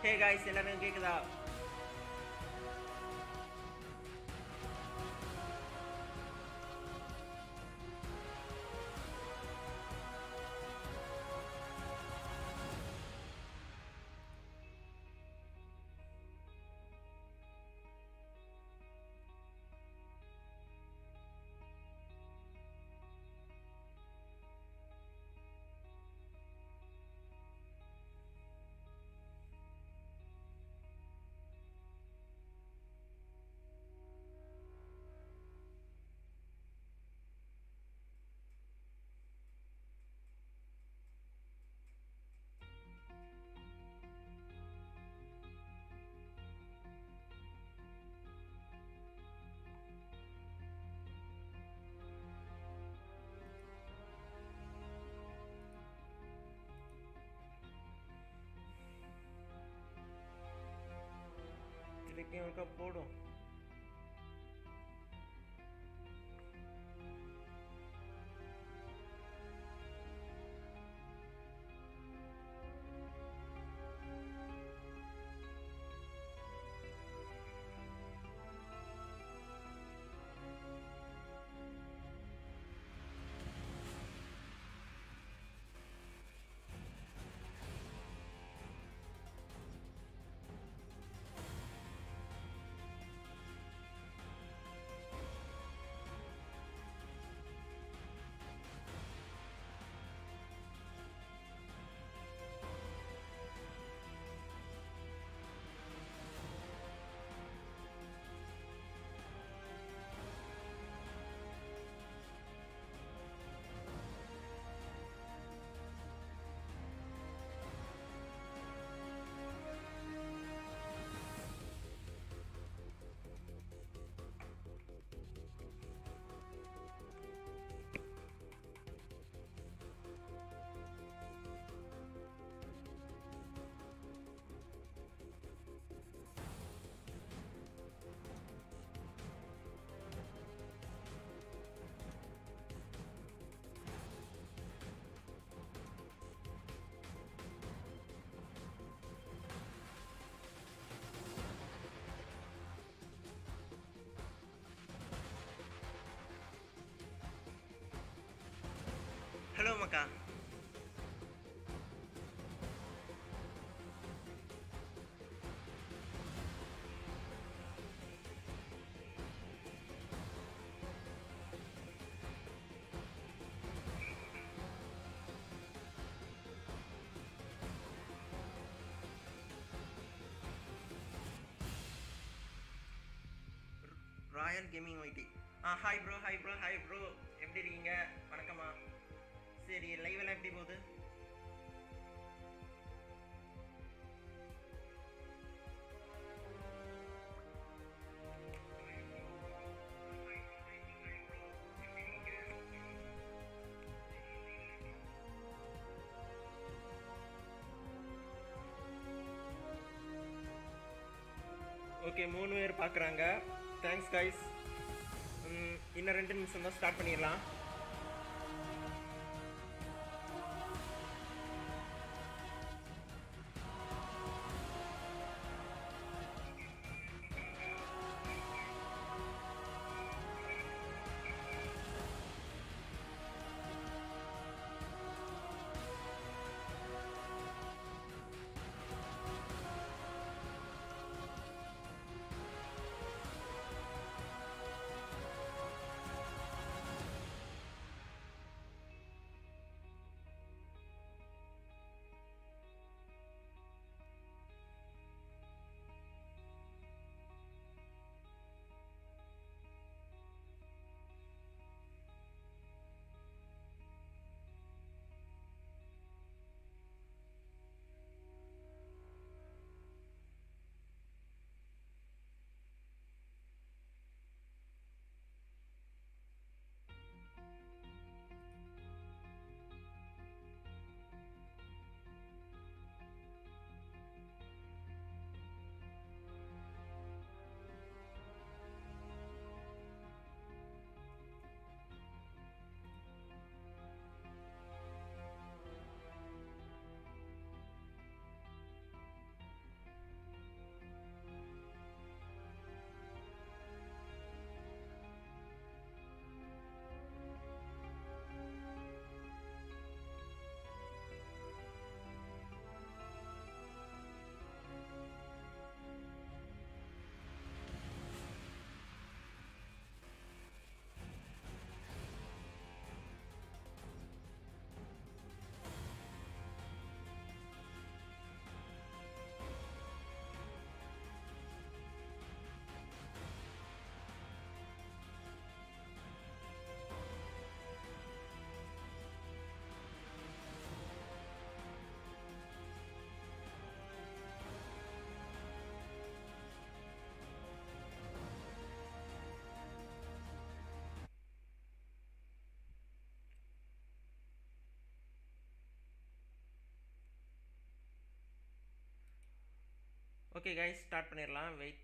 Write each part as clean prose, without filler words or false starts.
Hey guys, எல்லாரும் கேக்குதா? திருப்பி ஒருக்கா போடும். ஹலோ மக்கா. Royal gaming YT. Hi bro, hi bro, hi bro. எப்படி இருக்கீங்க? வணக்கம்மா. சரி, லைவ் எல்லாம் எப்படி போகுது? ஓகே, 3 பேர் பார்க்குறாங்க. Thanks guys. இன்னும் 2 நிமிஷம் தான், ஸ்டார்ட் பண்ணிடலாம். ஓகே கைஸ், ஸ்டார்ட் பண்ணிடலாம். வெயிட்.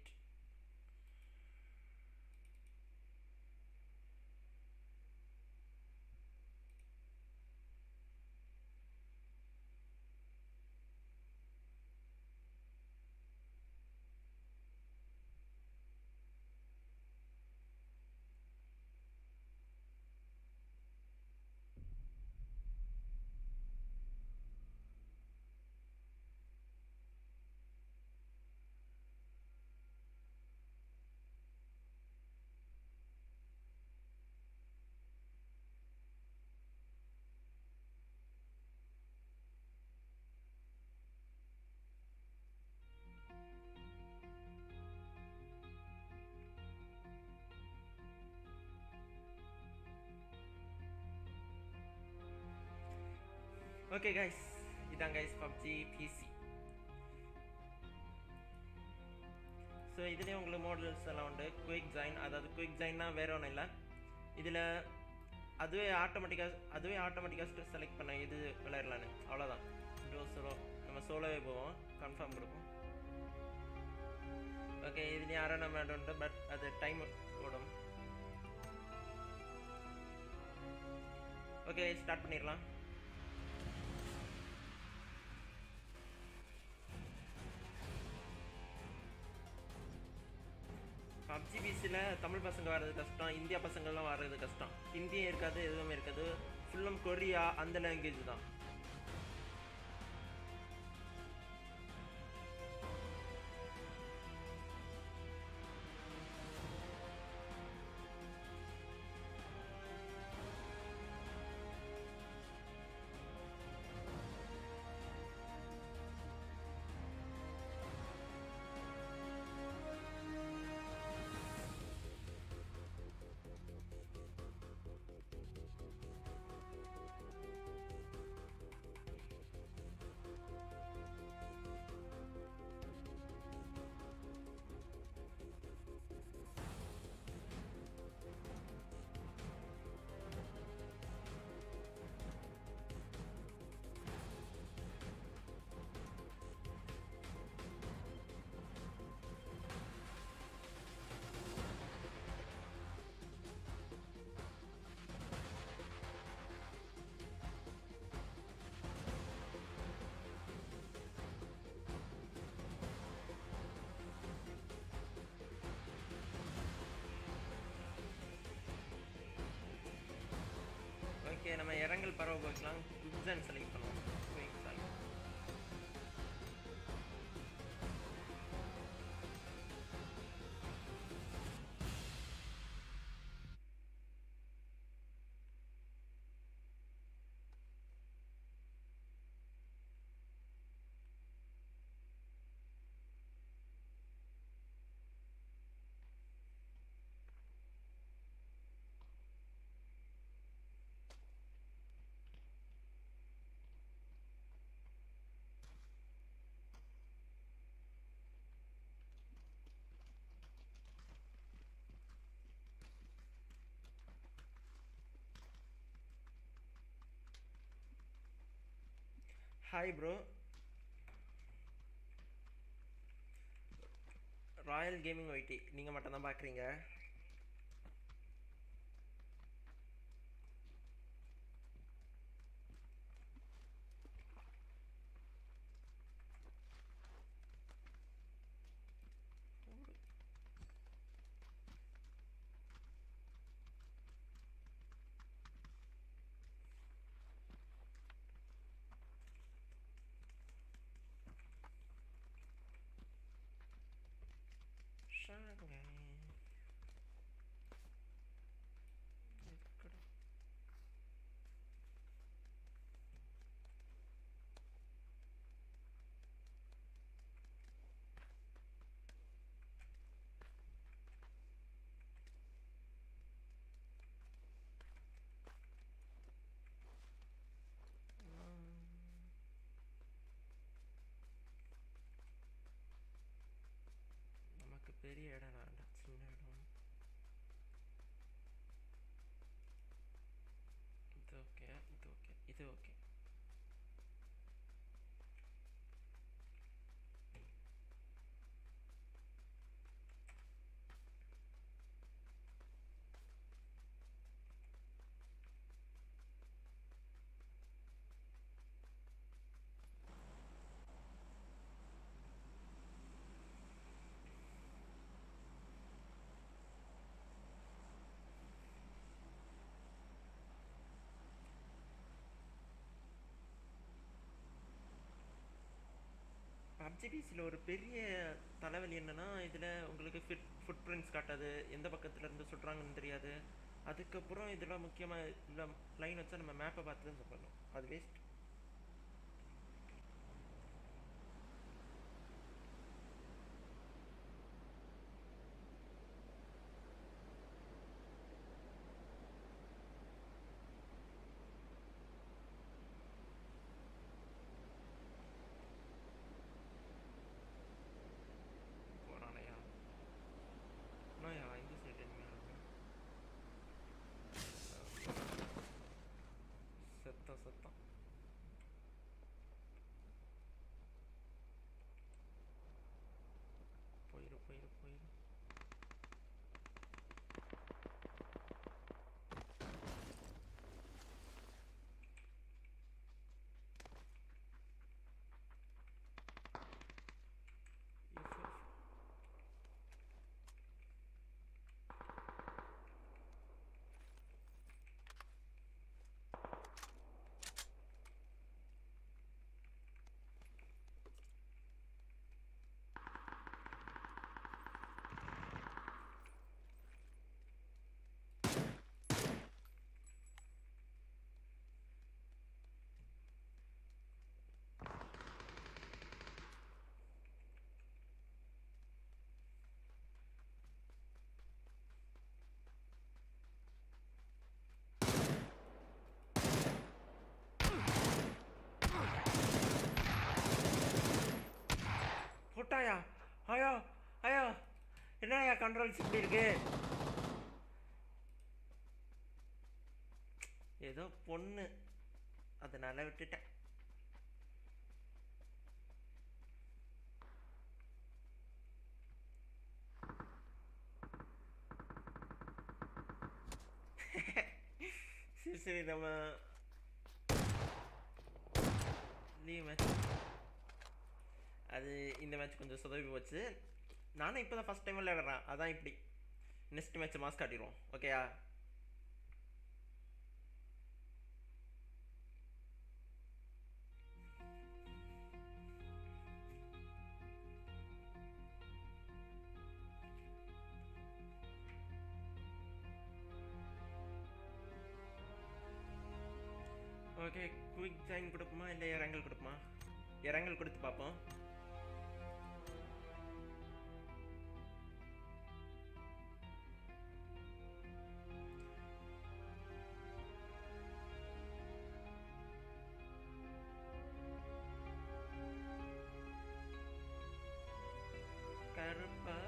ஓகே கைஸ், இதான் கைஸ் பப்ஜி பிசி. ஸோ இதுலேயே உங்களுக்கு மாடல்ஸ் எல்லாம் உண்டு. குயிக் ஜாயின், அதாவது குயிக் ஜாயின்னா வேற ஒன்றும் இல்லை, இதில் அதுவே ஆட்டோமேட்டிக்காக செலக்ட் பண்ண இது விளையாடலான்னு, அவ்வளோதான். சோலோ, நம்ம சோலோவே போவோம், கன்ஃபார்ம் கொடுப்போம். ஓகே, இதுலேயும் அரேனா மேட் உண்டு, பட் அது டைம் ஓடும். ஓகே, ஸ்டார்ட் பண்ணிடலாம். பப்ஜி பிசியில் தமிழ் பசங்க வர்றது கஷ்டம், இந்தியா பசங்கள்லாம் வர்றது கஷ்டம். ஹிந்தியும் இருக்காது, எதுவுமே இருக்காது, ஃபுல்லும் கொரியா அந்த லாங்குவேஜ் தான். ஓகே, நம்ம இரங்கல் பறவை போய்க்கலாம். குப்சன் செலக்ட் பண்ணுவோம். Hi bro, royal gaming Y நீங்கள் மட்டும் தான் பார்க்குறீங்க. பப்ஜி பிசியில் ஒரு பெரிய தலைவலி என்னன்னா, இதில் உங்களுக்கு ஃபுட் பிரிண்ட்ஸ் காட்டாது, எந்த பக்கத்துல இருந்து சுடுறாங்கன்னு தெரியாது. அதுக்கப்புறம் இதெல்லாம் முக்கியமாக இல்லை, லைன் வச்சா நம்ம மேப்பை பார்த்து தான் சொல்லணும், அது வேஸ்ட். போகிறானையா இந்த சைடு செத்தம் செத்தம். போயிரு போயிரு போயிரு. போட்டாயா? ஐயோ ஐயோ, என்னையா கண்ட்ரோல்ஸ் இப்படி இருக்கு? ஏதோ பொண்ணு, அதனால விட்டுட்டேன். சரி சரி, நம்ம லீவ் மேட்ச், அது இந்த மேட்ச் கொஞ்சம் சொதப்பி போச்சு. நானும் இப்போ தான் ஃபஸ்ட் டைம் விளையாடுறேன், அதான் இப்படி. நெக்ஸ்ட் மேட்ச் மாஸ் காட்டிடுவோம், ஓகேயா? ஓகே, குயிக் ஜாயின் கொடுப்போமா இல்லை இறங்கல் கொடுப்போமா? இறங்கல் கொடுத்து பார்ப்போம். கருப்பா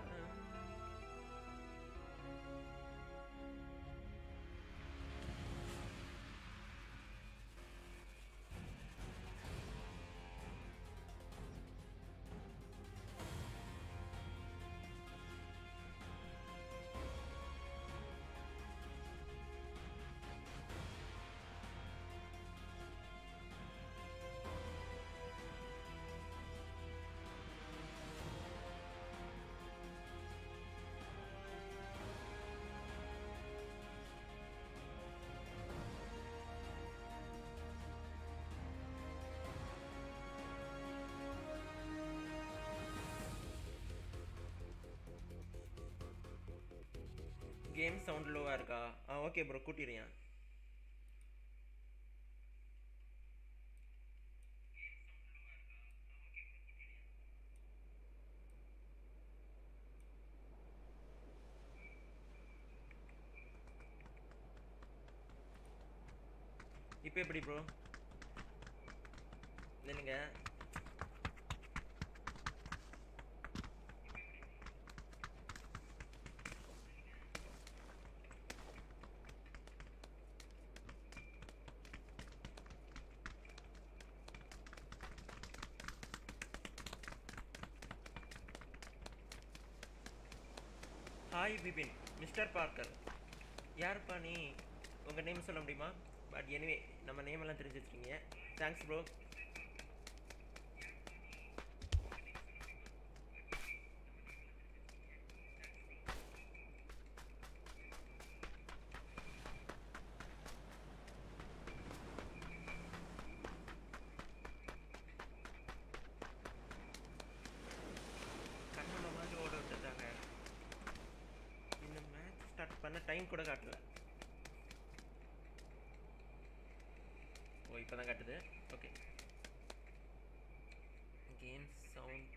கேம் சவுண்ட் லோவாக இருக்கா? ஓகே ப்ரோ, கூட்டிடுறேன். இப்போ எப்படி ப்ரோ? இல்லைங்க, ஹாய் பிபின், மிஸ்டர் பார்க்கர். யாருப்பா நீ? உங்கள் நேம் சொல்ல முடியுமா? பட் எனிவே, நம்ம நேம் எல்லாம் தெரிஞ்சு வச்சுருக்கீங்க. Thanks bro. பண்ண டைம் கூட காட்டல. ஓ இப்போ தான் காட்டுது. ஓகே கேம் சவுண்ட்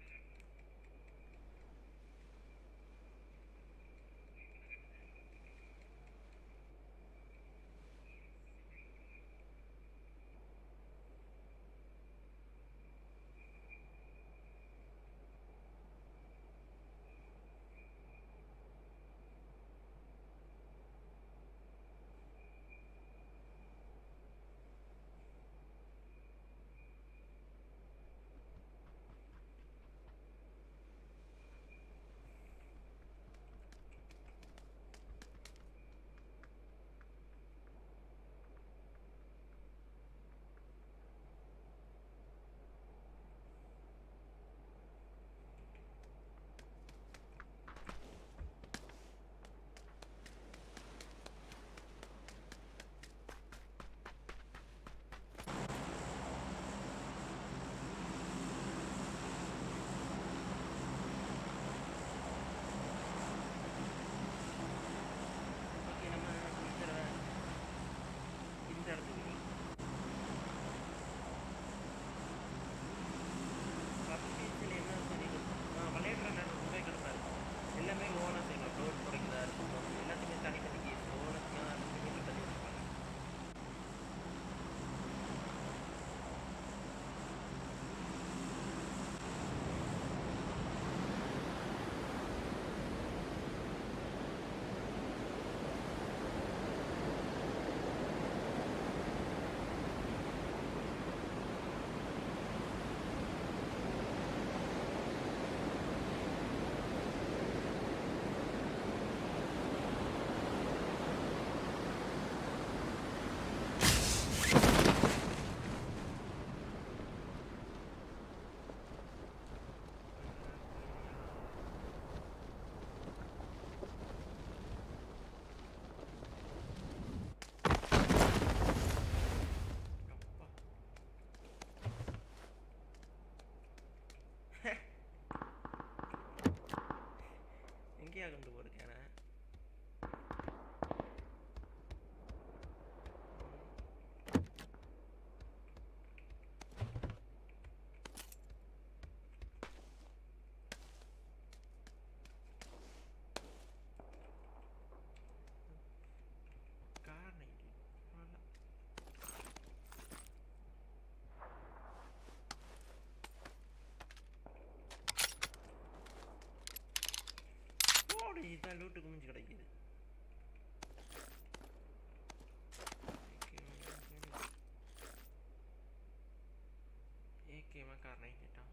எங்கேயா கொண்டு போயிருக்கேன். இதான் லூட்டு குமிஞ்சு கிடைக்குது. ஏகேமா கார் நைட் கேட்டான்.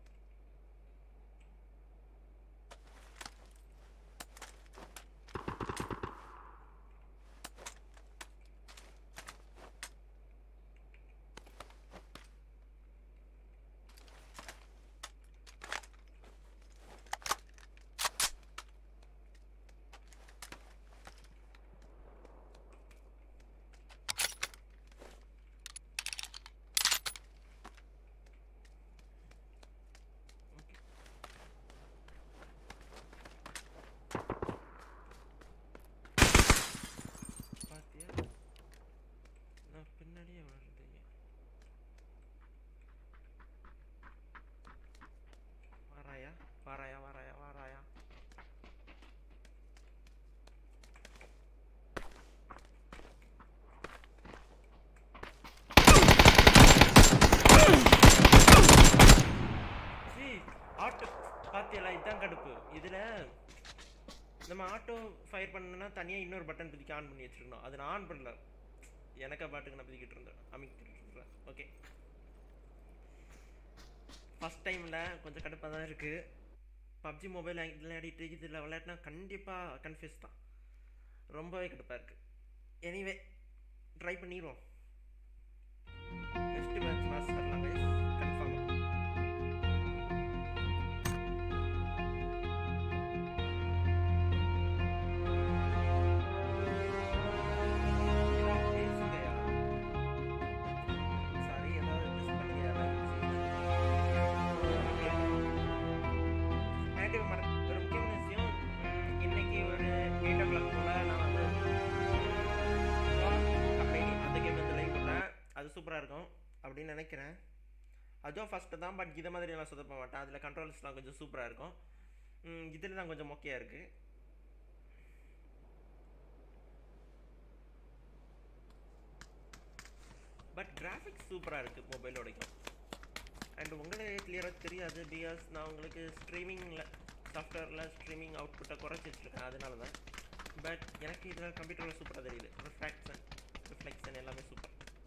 வாராயா. ஆட்டோ பாத்தியெல்லாம் இதுதான் கடுப்பு. இதுல நம்ம ஆட்டோ ஃபயர் பண்ணணும்னா தனியாக இன்னொரு பட்டன் பிடிக்க ஆன் பண்ணி வச்சிருக்கணும். அது நான் ஆன் பண்ணல, எனக்கா பாட்டுக்கு நான் பிடிக்கிட்டு இருந்தேன், அமைக்கிட்டு இருந்தேன். ஓகே ஃபஸ்ட் டைமில் கொஞ்சம் கடுப்பாக தான் இருக்குது. பப்ஜி மொபைல் விளையாடிட்டு இதில் விளையாட்டினா கண்டிப்பாக கன்ஃபியூஸ் தான், ரொம்பவே கடுப்பாக இருக்குது. எனிவே ட்ரை பண்ணிடுவோம். நெக்ஸ்ட் மேட்ச் வரலாம் கைஸ், கன்ஃபார்ம். ஒரு முக்கியமான விஷயம், இன்னைக்கு ஒரு 8 o'clock போல் நான் வந்து அப்படின்னு நினைக்கிறேன். அதுவும் ஃபஸ்ட்டு தான், பட் இதை மாதிரி நான் சொதப்ப மாட்டேன். அதில் கண்ட்ரோல்ஸ்லாம் கொஞ்சம் சூப்பராக இருக்கும். இதில் தான் கொஞ்சம் மொக்கையாக இருக்குது. பட் கிராஃபிக்ஸ் சூப்பராக இருக்குது மொபைலோடைக்கும். அண்ட் உங்களுக்கு கிளியராக தெரியாது, பிகாஸ் நான் உங்களுக்கு ஸ்ட்ரீமிங்கில் சாஃப்ட்வேரில் ஸ்ட்ரீமிங் அவுட்புட்டை குறைச்சி வச்சுருக்கேன், அதனால தான். பட் எனக்கு இதில் கம்ப்யூட்டரில் சூப்பராக தெரியுது. ரிஃப்ளெக்ஷன் எல்லாமே சூப்பர்.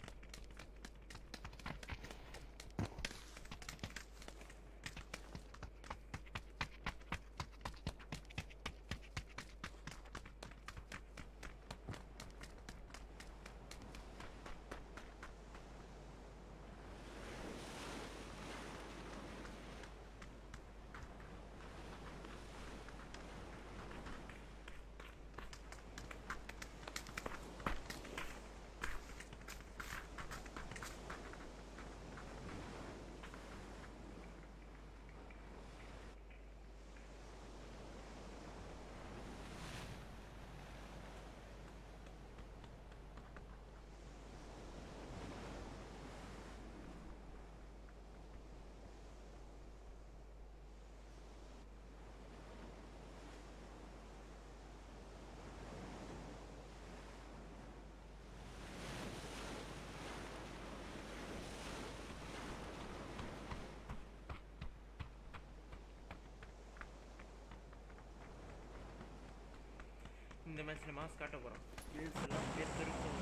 இந்த மேட்ச்சில் மாஸ் காட்ட போகிறோம். ஹில்ஸ் எல்லாம் பெருக்கும்.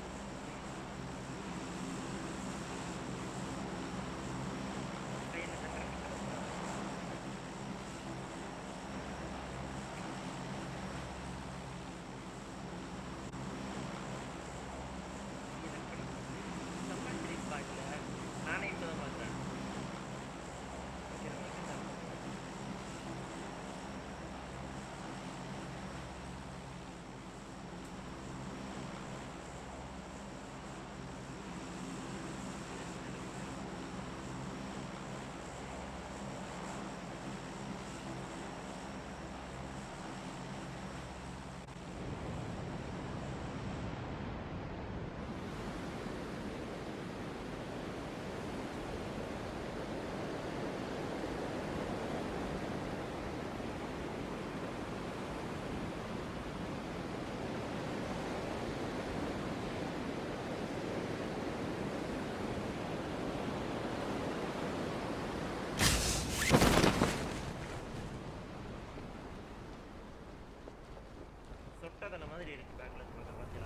நானே இப்போ தான் பார்த்தேன். சொட்டதன மாதிரி இருக்கு பேக்ல இருக்கிறத பார்த்தீங்களா?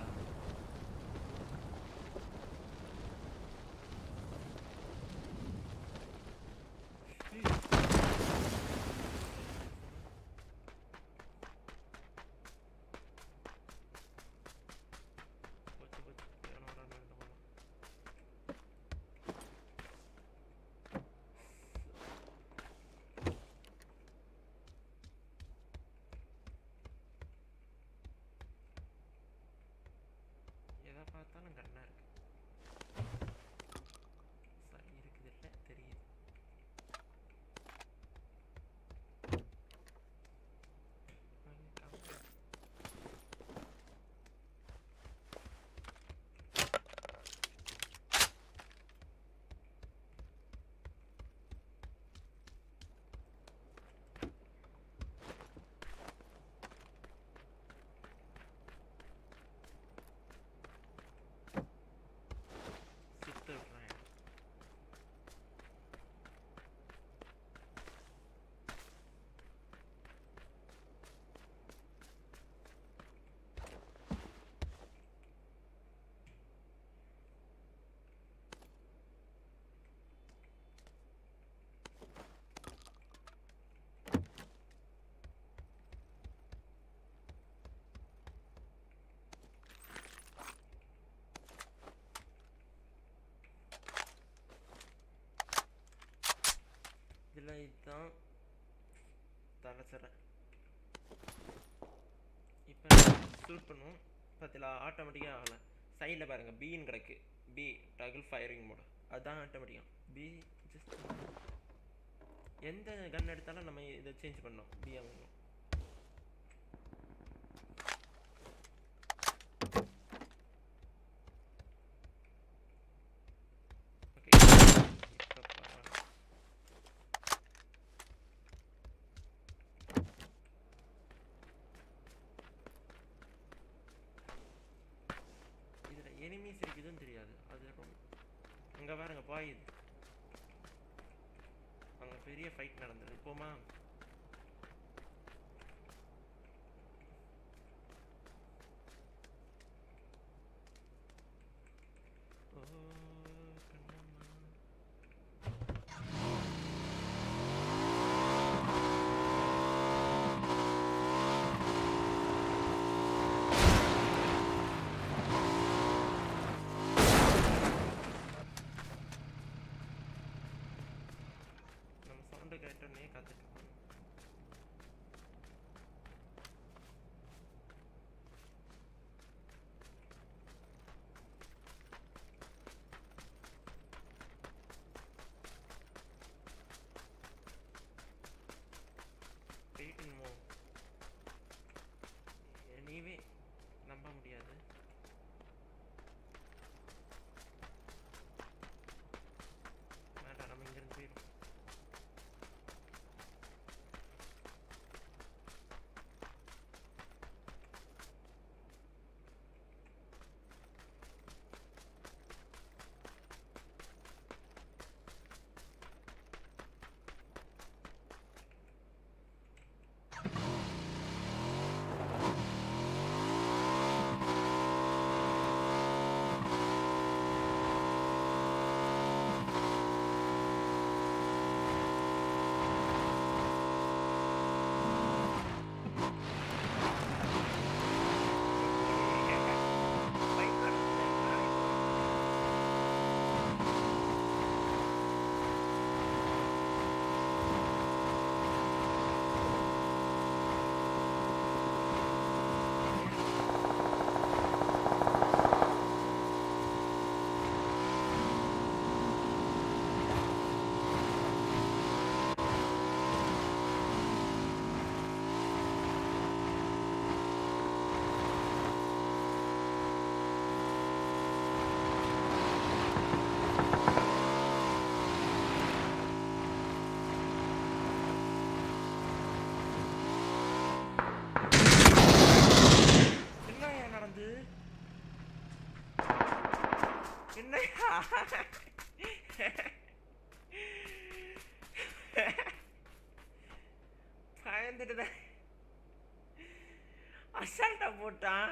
பார்த்தாலும் கண்ணா இருக்கு. சரி இருக்குது இல்லை தெரியுது. இதில் இதுதான் தலைச்சரை. இப்போ ஷூட் பண்ணுவோம். பார்த்தீங்களா, ஆட்டோமேட்டிக்காக ஆகலை. சைடில் பாருங்கள் பின்னு கிடக்கு. பி டகுல் ஃபயரிங் மோடு, அதுதான் ஆட்டோமேட்டிக்காக. பி ஜஸ்ட் எந்த கன் எடுத்தாலும் நம்ம இதை சேஞ்ச் பண்ணோம். பி ஆகணும். ஓகே எனிமீஸ் இருக்குதுன்னு தெரியாது. அது அங்கே பாருங்க பாயுது. அங்கே பெரிய ஃபைட் நடந்தது. போமா கேட்டோன்னே காத்துட்டு இருக்கோம். போயிட்டுமோ நீவே நம்ப முடியாது. வேண்டாம், நம்ம இங்கிருந்து போயிடும். பயந்துட்டுதான் அசால்ட்டா போட்டான்.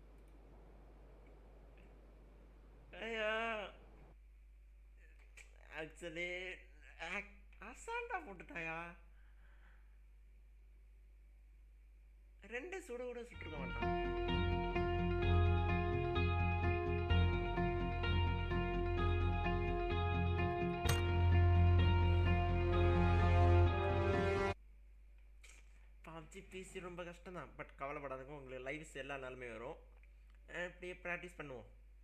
ஐயோ ஆக்சுவலி அசால்ட்டா போட்டுட்டாயா. 2 சுட கூட சுட்டுருக்க மாட்டான். PUBG PC ரொம்ப கஷ்டம் தான். பட் கவலைப்படாதுங்க, உங்களுக்கு லைவ்ஸ் எல்லா நாளுமே வரும். அப்படியே ப்ராக்டிஸ் பண்ணுவோம்.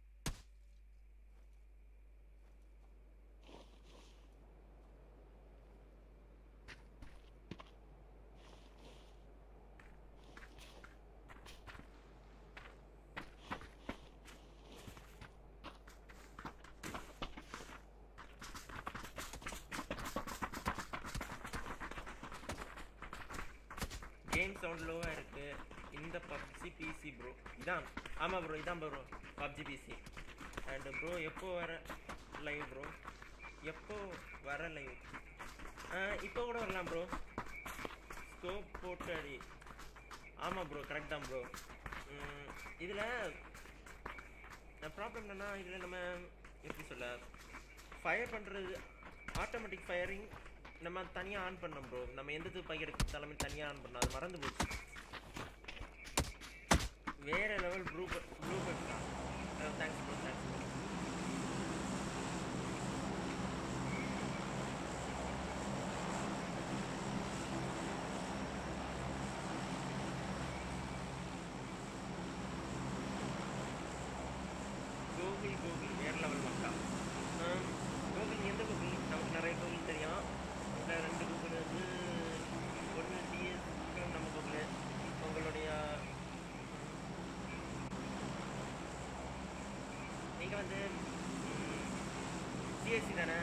கேம் சவுண்ட் லோவாக இருக்குது இந்த PUBG PC ப்ரோ. இதான் ஆமாம் ப்ரோ, இதான் bro PUBG PC. And bro எப்போ வர லைவ் ப்ரோ? எப்போ வர லைவ்? இப்போ கூட வரலாம் ப்ரோ. ஸ்கோப் போட்டு அடி. ஆமாம் ப்ரோ, கரெக்ட் தான் ப்ரோ. இதில் ப்ராப்ளம் என்னென்னா, இதில் நம்ம எப்படி சொல்ல, ஃபயர் பண்ணுறது ஆட்டோமேட்டிக் ஃபயரிங் நம்ம தனியாக ஆன் பண்ணோம் ப்ரோ. நம்ம எந்த துப்பாக்கி எடுத்தாலுமே தனியாக ஆன் பண்ணோம், அது மறந்து போச்சு. வேறு level blue but thanks bro, thanks bro. Gokul வேறு லெவல் மக்கா. கோகுல் எந்த கோகுல்? நமக்கு நிறைய கோகுல் தெரியும். 2 கோகுல் வந்து ஒன்று டிஎஸ் நம்ம கோகுல். உங்களுடைய நீங்கள் வந்து சிஎஸ்சி தானே?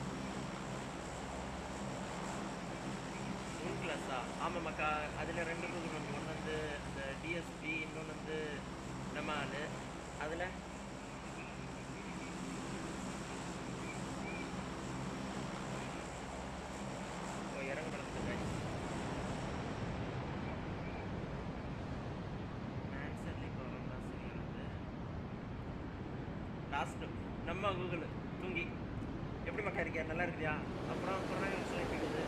ஒன் கிளாஸா? ஆமாம் மக்கா. அதில் 2 கோகுல் வந்து, ஒன்று வந்து இந்த டிஎஸ்பி, இன்னொன்று வந்து நம்ம ஆள். அதில் லாஸ்ட் நம்ம கூகுள் தூங்கி எப்படி மக்கா இருக்கியா, நல்லா இருக்குதியா? அப்புறம் கொரோனா வைரஸ் எப்படி இருக்குது?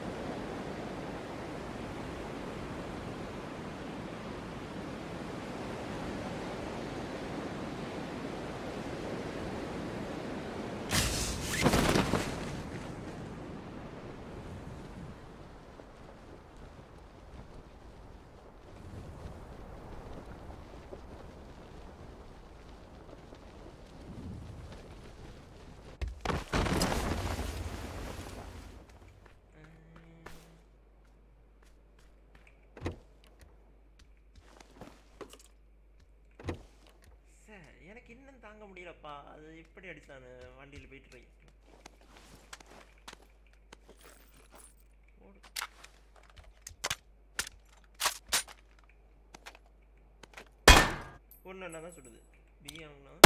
எனக்கு இன்னும் தாங்க முடியலப்பா. அது எப்படி அடிச்சானு வண்டியில் போயிட்டு போய் ஒன்று என்ன தான் சுடுது. பி ஆகுனா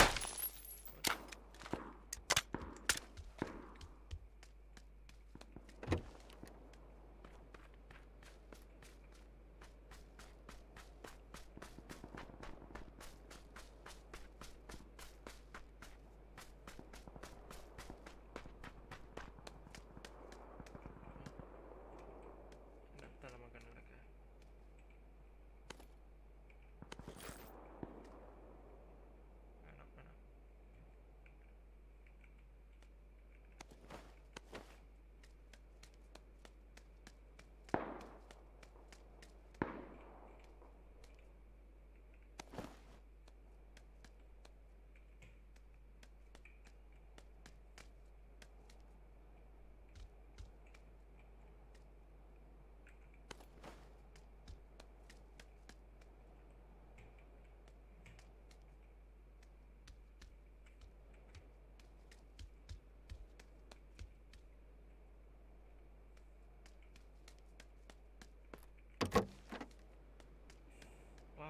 வா.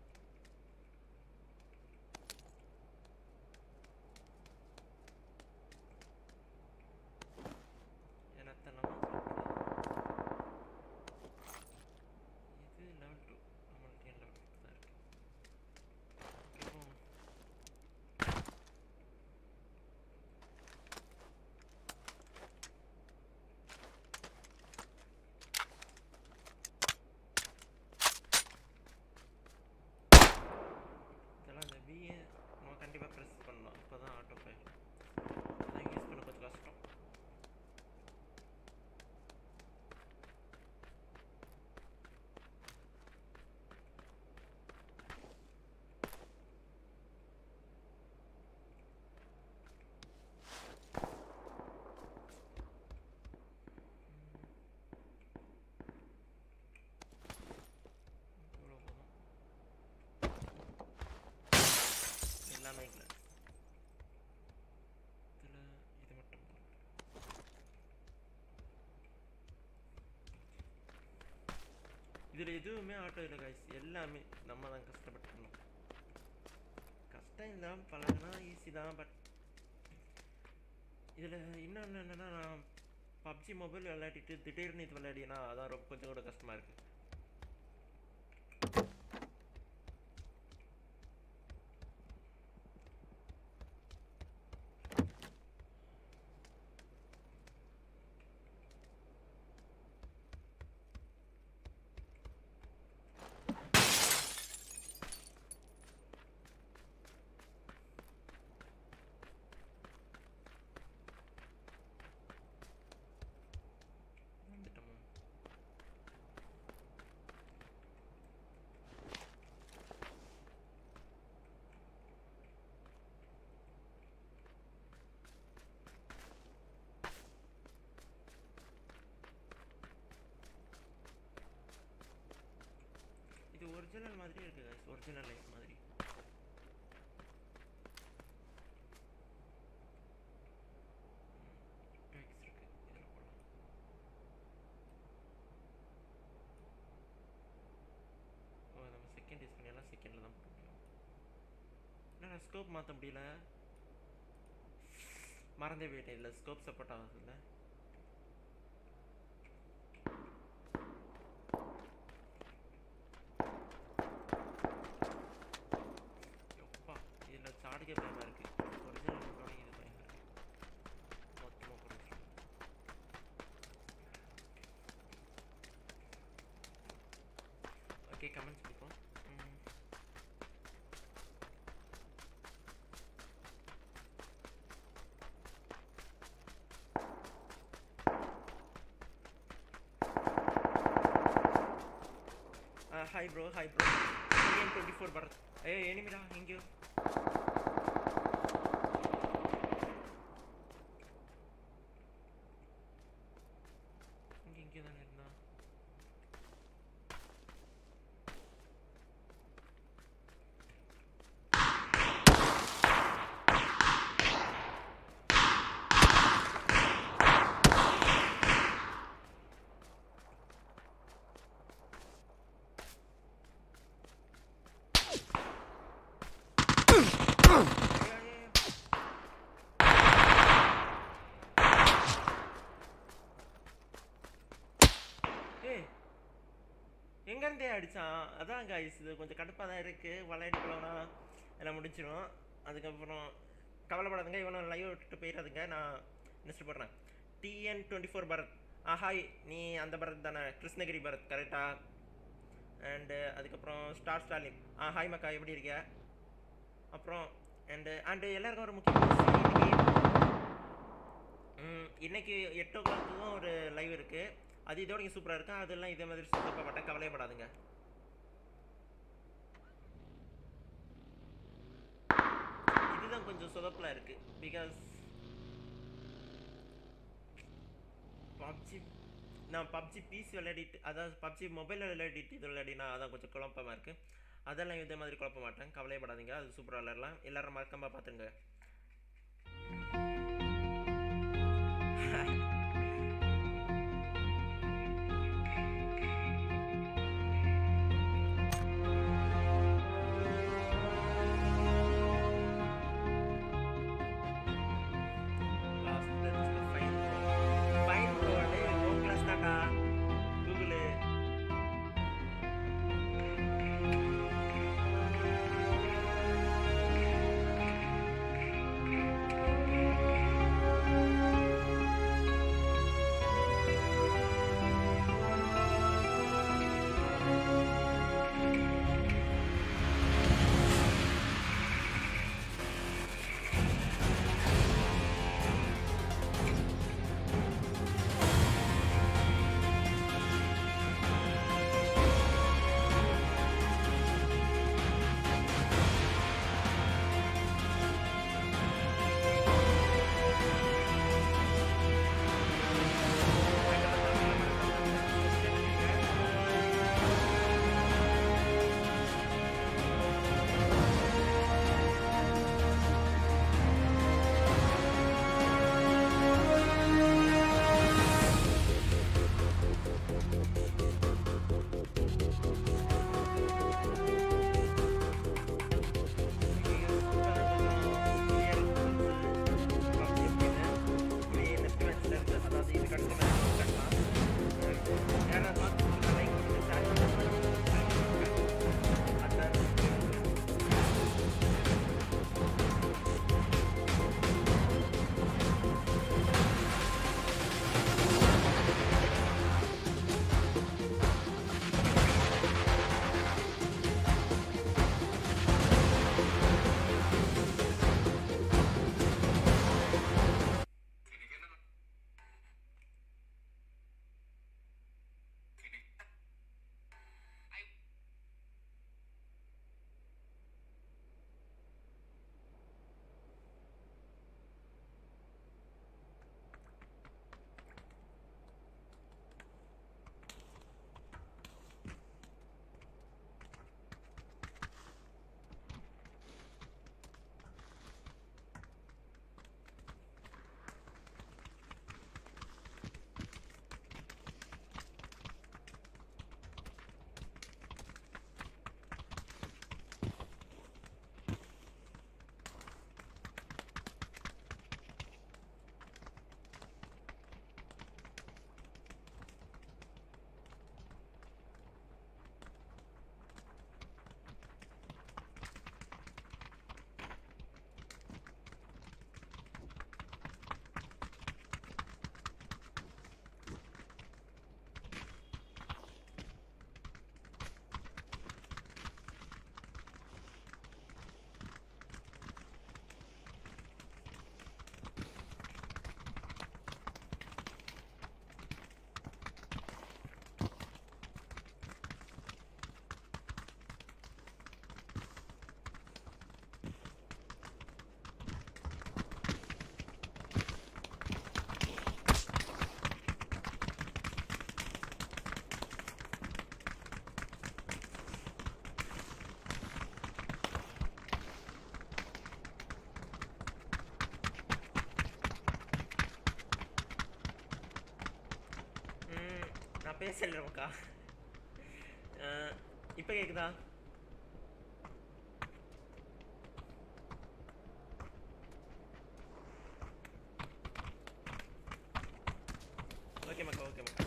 என்னத்தனமா இது லெவல் 2 நம்மளுக்கு லெவல் 2 தான் இருக்கு. இப்போ இதெல்லாம் இந்த பிஏ நம்ம கண்டிப்பாக ப்ரெஸ் பண்ணலாம். அப்போ தான் ஆட்டோ பை அதை யூஸ் பண்ண கொஞ்சம் கஷ்டம். இவ்வளோ போதும். எல்லாமே இல்லை, இதில் இது மட்டும் போதும். இதில் எதுவுமே ஆட்டோ இல்லை காய்ஸ், எல்லாமே நம்ம தான் கஷ்டப்பட்டுக்கணும். கஷ்டம் இல்லாமல் பழகுனா ஈஸி தான். பட் இதில் இன்னொன்று என்னென்னா, நான் பப்ஜி மொபைல் விளையாடிட்டு திடீர்னு இது விளையாடினா அதான் ரொம்ப கொஞ்சம் கூட கஷ்டமாக இருக்குது. வந்துட்டோம். இது ஒரிஜினல் மாதிரி இருக்குது guys, ஒரிஜினல் லைஃப் மாதிரி. டேக்ஸ் இருக்கு, இதில் போடலாம். ஓ, நம்ம செகண்ட் யூஸ் பண்ணியெல்லாம் செகண்டில் தான் போட முடியும். என்னடா ஸ்கோப் மாற்ற முடியல, மறந்தே போயிட்டேன். இல்லை ஸ்கோப் சப்போர்ட் ஆகுதுல்ல. எப்பா இதில் சாடிக்க பயமாக இருக்குது. Hi bro TN24 Bharath. ஏய் எனிமிடா எங்கயோ. இங்க தான் இருந்தா. எங்கேருந்தே அடித்தான். அதான் காய்ஸ், இது கொஞ்சம் கடுப்பாக தான் இருக்குது. விளையாட்டுக்குள்ளனா எல்லாம் முடிச்சிடும். அதுக்கப்புறம் கவலைப்படாதுங்க, இவனும் லைவ் விட்டுட்டு போயிடாதுங்க. நான் நெக்ஸ்ட் போடுறேன். TN24 பரத். ஹாய், நீ அந்த பரத் தானே? கிருஷ்ணகிரி பரத் கரெக்டா? அண்டு அதுக்கப்புறம் ஸ்டாலின். ஹாய் மக்கா, எப்படி இருக்க? அப்புறம் அண்டு எல்லாருக்கும் ஒரு முக்கியமான இன்னைக்கு 8 o'clock ஒரு லைவ் இருக்குது. அது இதோட இங்கே சூப்பராக இருக்கும். அதெல்லாம் இதே மாதிரி சுத்தப்பட மாட்டேன், கவலையப்படாதுங்க. இதுதான் கொஞ்சம் சொதப்பலாக இருக்குது. பிகாஸ் நான் பப்ஜி பிசி விளையாடிட்டு, அதாவது பப்ஜி மொபைலில் விளையாடிட்டு இது விளையாடினா அதான் கொஞ்சம் குழப்பமாக இருக்குது. அதெல்லாம் இதே மாதிரி குழப்ப மாட்டேன், கவலையப்படாதீங்க. அது சூப்பராக விளையாடலாம். எல்லோரும் மறக்காம பார்த்துங்க. பேசல நமக்கா. இப்போ கேக்குதா? ஓகே மக்கா, ஓகே மக்கா.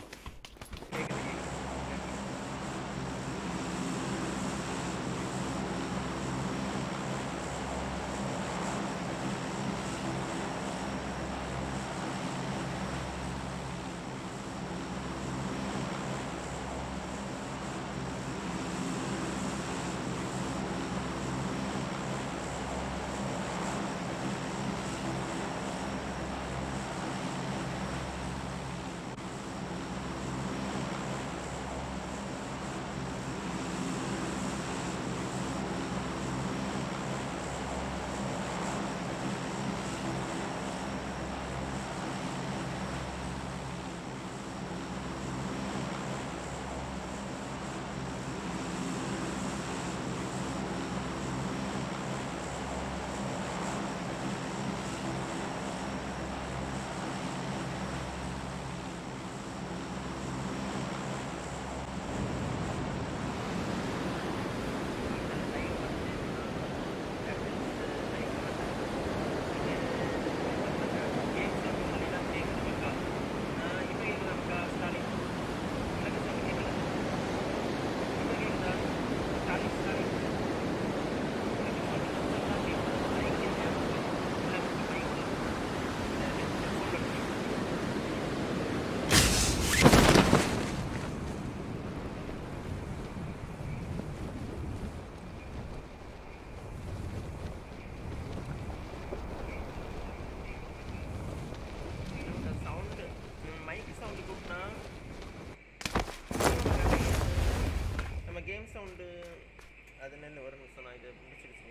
கேம் சவுண்டு அது நல்ல ஒரு நிமிஷம் நான் இதை முடிச்சிருச்சு.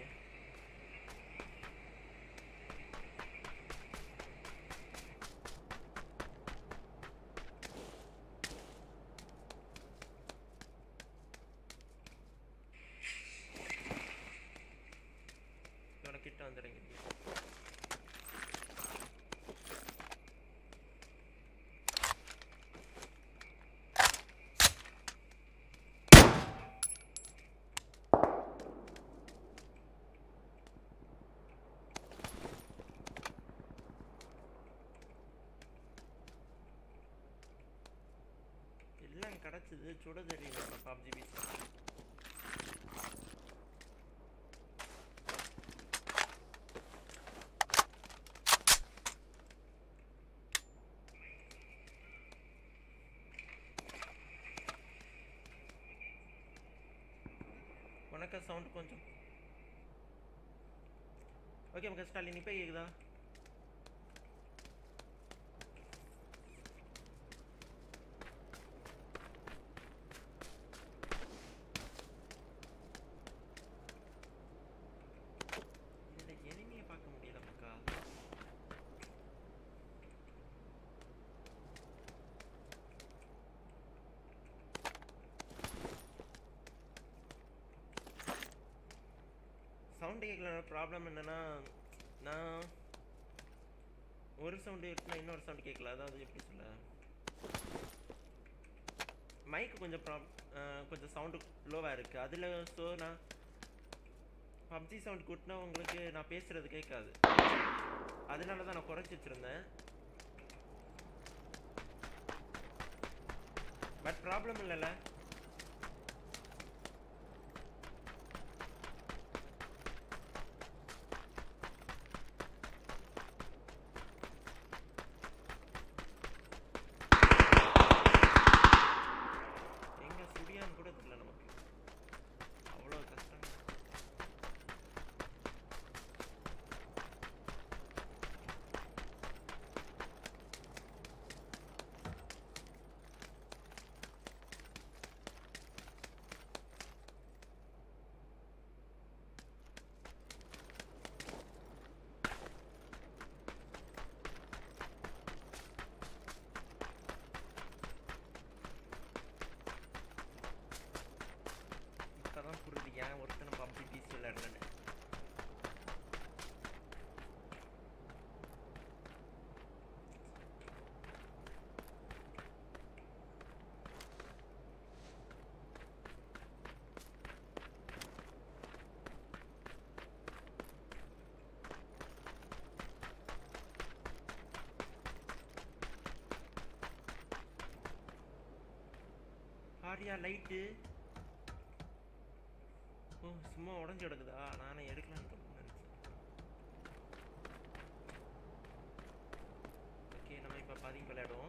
இதோட கிட்ட வந்துடுங்க. எல்லாம் கிடச்சிது, சுட தெரியல PUBG பீஸ். உனக்கு சவுண்ட் கொஞ்சம் ஓகே மக்கா. ஸ்டாலின் இப்போ கேக்குதா? சவுண்டு கேட்கல. ப்ராப்ளம் என்னன்னா, நான் ஒரு சவுண்டு இருக்குன்னா இன்னொரு சவுண்டு கேட்கல. அதாவது எப்படி சொல்ல, மைக்கு கொஞ்சம் கொஞ்சம் சவுண்டு லோவாக இருக்குது அதில். ஸோ நான் PUBG சவுண்ட் கூட்டினா உங்களுக்கு நான் பேசுகிறது கேட்காது. அதனால தான் நான் குறைச்சி வச்சுருந்தேன். பட் ப்ராப்ளம் இல்லைல்ல. பாத்தியா லைட்டு? ஓ சும்மா உடஞ்சு கிடக்குதா? நானே எடுக்கலான்னு நினைச்சேன். ஓகே நம்ம இப்போ பாதிக்கு விளையாடுவோம்.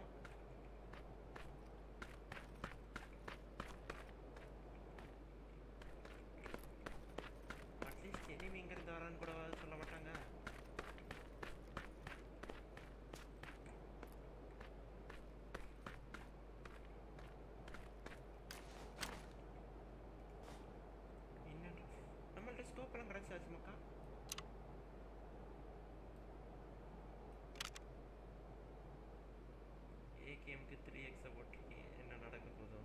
அட்லீஸ்ட் எனிமி இங்கிருந்து வரான்னு கூட சொல்ல மாட்டாங்க. ஸ்கோப்லாம் கிடச்சாச்சு மக்கா. ஏகேஎம்க்கு 3x போட்டிருக்கேன். என்ன நடக்க போதோ?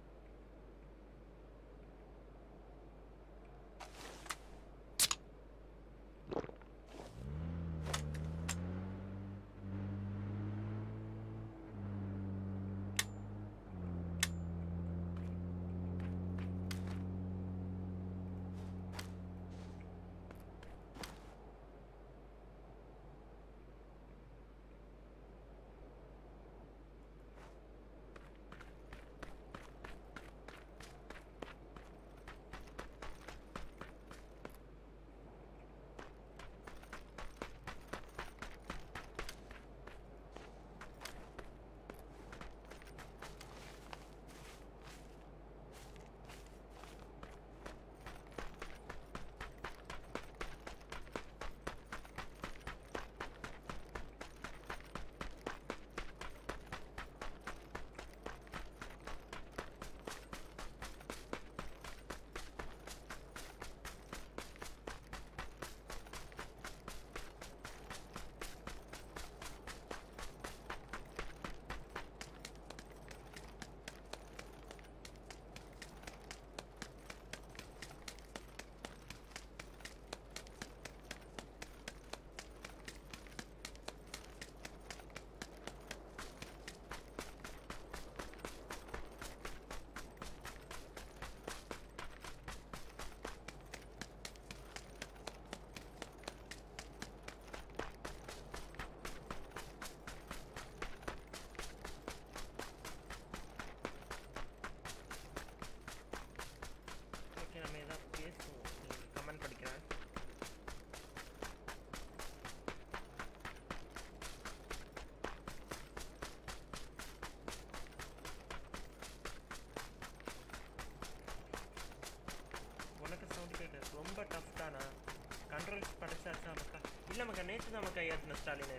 ரொம்ப டஃப் தானா? கண்ட்ரோல்ஸ் படிச்சாச்சா மக்கா? இல்லை மக்கா, நேற்று தான் மக்கா ஏற்றின ஸ்டாலின்.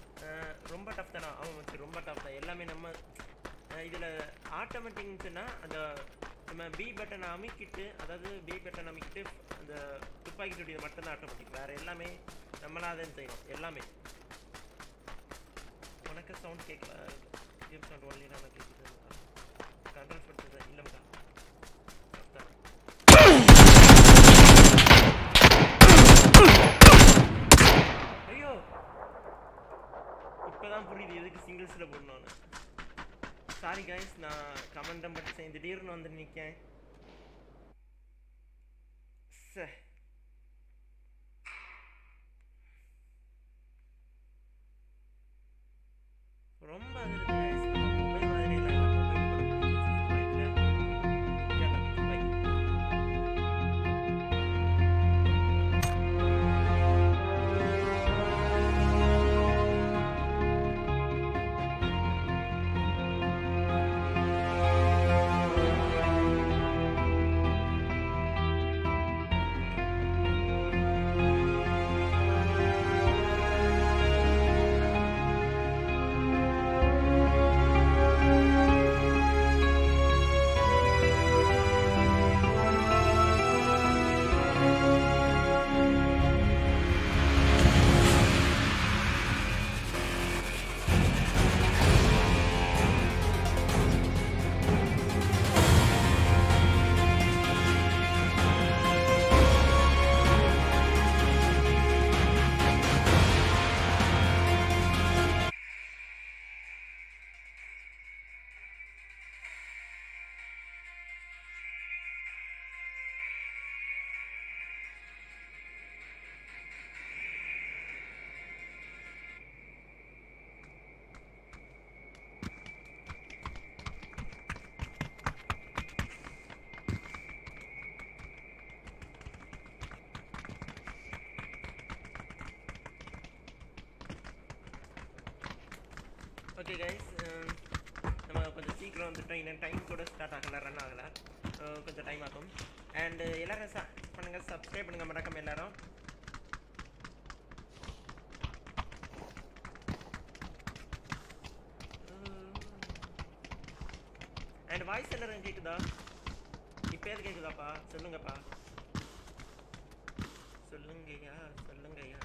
ரொம்ப டஃப் தானா? அவன் வச்சு ரொம்ப டஃப் தான் எல்லாமே. நம்ம இதில் ஆட்டோமேட்டிக்ஸ்னா அந்த நம்ம பி பட்டனை அமைக்கிட்டு, அதாவது பி பட்டன் அமைக்கிட்டு அந்த துப்பாக்கி சுடியை மட்டும்தான் ஆட்டோமேட்டிக். வேறு எல்லாமே நம்மளாக தான் செய்யணும் எல்லாமே. உனக்கு சவுண்ட் கேட்கல? கேம் சவுண்ட் ஒன்லி நான் கேட்குது. கண்ட்ரோல்ஸ் படிச்சது இல்லை மக்கா. ஐயோ, இப்போதான் புரியுது எதுக்கு சிங்கிள்ஸில் போடணும்னு. சாரி கைஸ், நான் கமெண்டம் படித்தேன், திடீர்னு வந்து நிற்கேன். ரொம்ப மொபைல் மாதிரி இல்லை. ஓகே கைஸ், நம்ம கொஞ்சம் சீக்கிரம் வந்துட்டோம். இன்னும் டைம் கூட ஸ்டார்ட் ஆகலை, ரன் ஆகலை, கொஞ்சம் டைம் ஆகும். அண்டு எல்லோரும் பண்ணுங்கள், சப்ஸ்கிரைப் பண்ணுங்கள் மறக்காம எல்லோரும். அண்ட் வாய்ஸ் எல்லாரும் கேட்குதா? இப்போயாவது கேட்குதாப்பா? சொல்லுங்கப்பா, சொல்லுங்கய்யா சொல்லுங்கய்யா.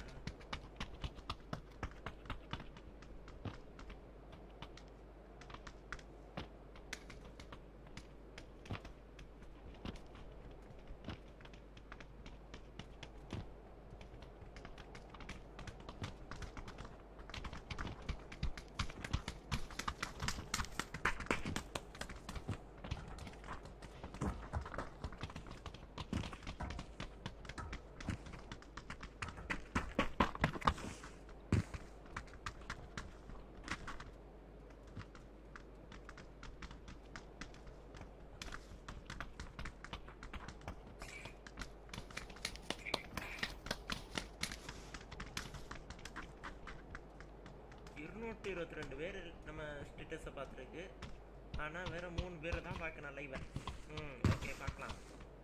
நூற்றி 22 பேர் நம்ம ஸ்டேட்டஸை பார்த்துருக்கு. ஆனால் வேறு 3 பேரை தான் பார்க்கணும் லைவை. ஓகே, பார்க்கலாம்.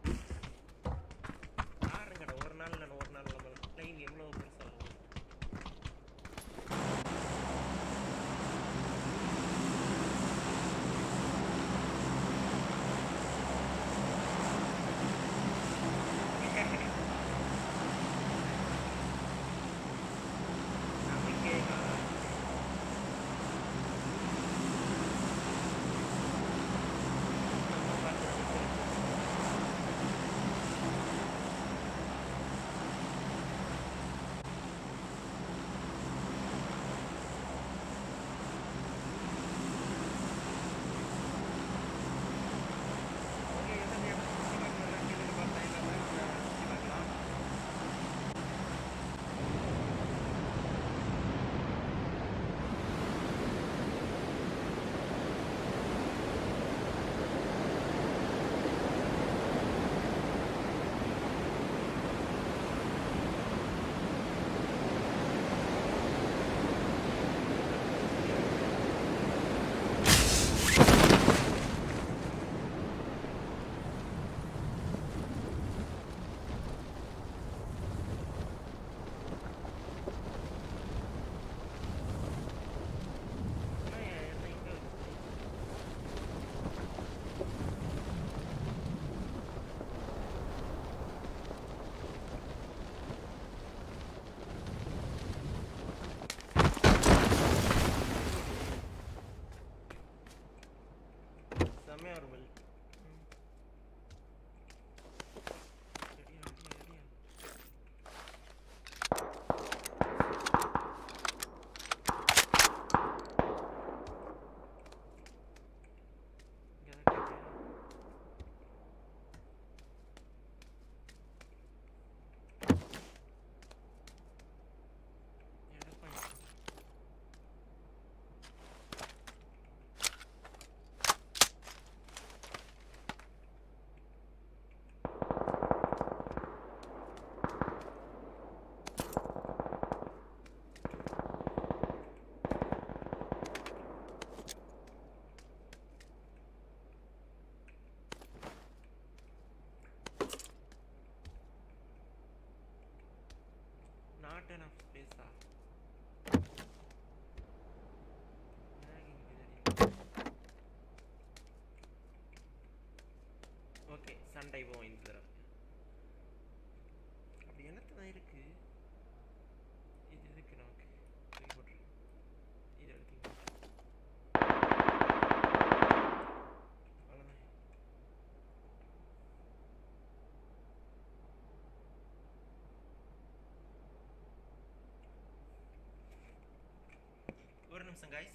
பாருங்கடா, ஒரு நாள் இல்லை ஒரு நாள் நம்ம லைவ் எவ்வளோ பெருசாகும். Not enough space. ஓகே, சண்டை போவோம் இந்த தடவை. அப்படி என்னத்தான் இருக்கு? இது எதுக்கு நமக்கு போட்டுருக்கு? இது எடுத்தீங்க அவ்வளோதான். ஒரு நிமிஷம் காய்ஸ்.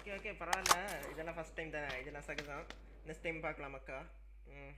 ஓகே ஓகே பரவாயில்ல, இதெல்லாம் ஃபர்ஸ்ட் டைம் தானே, இதெல்லாம் சகஜம். நெக்ஸ்ட் டைம் பார்க்கலாம் அக்கா. ம்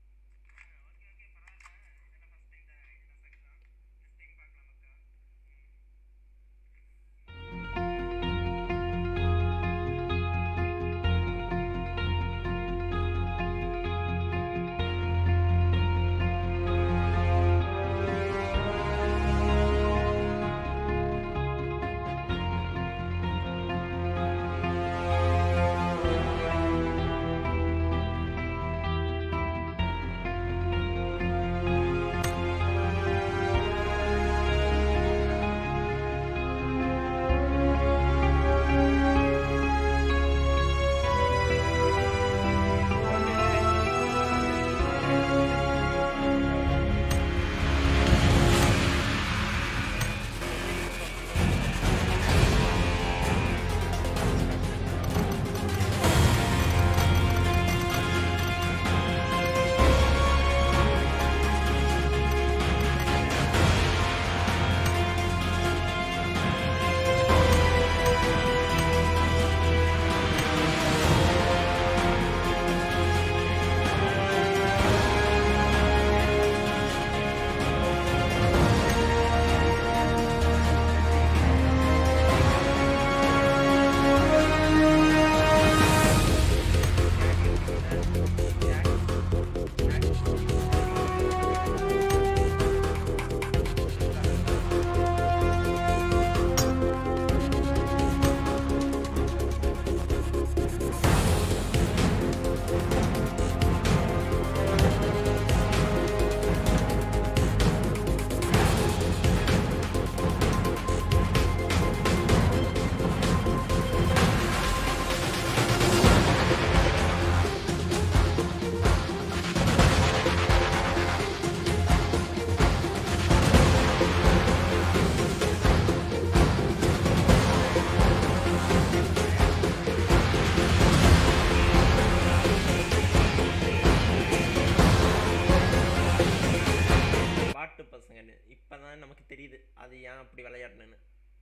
நமக்கு தெரியுது அது ஏன் அப்படி விளையாடணுன்னு.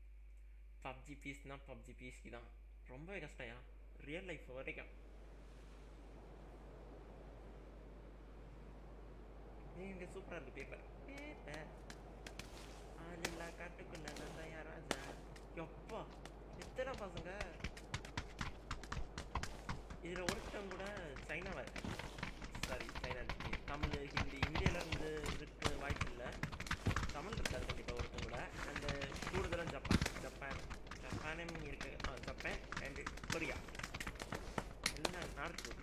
பப்ஜி பீஸ்னா பப்ஜி பீஸ்க்கு தான் ரொம்பவே கஷ்டம்யா ரியல் லைஃப் வரைக்கும். இங்கே சூப்பராக இருக்குது பேப்பர் பேப்பர் ஆளில்லா காட்டுக்குள்ள நந்தையா ராஜா. எப்பா எத்தனை பசங்க இதில் ஒருத்தவங்க கூட சைனாவா சாரி சைனா தமிழ் ஹிந்தி இந்தியாவிலேருந்து இருக்க வாய்ப்பு இல்லை. தமிழ் இருக்காது கண்டிப்பாக ஒருத்தவங்க கூட. அந்த கூடுதலும் ஜப்பானும் இருக்கு. ஜப்பான் அண்டு கொரியா எல்லாம் நார்த் கொரியா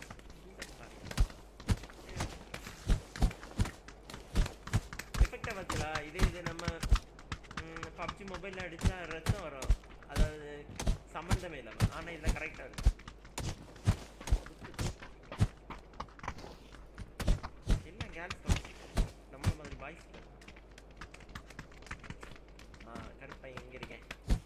எஃபெக்டாக பார்த்துலா. இது நம்ம பப்ஜி மொபைலில் அடித்தா ரத்தம் வரும், அதாவது சம்மந்தமே இல்லாமல். ஆனால் இதில் கரெக்டாக இருக்கும். எல்லாம் கேர்ள்ஸ் நம்மள மாதிரி பாய்ஸ். கருப்பை எங்கே இருக்கேன்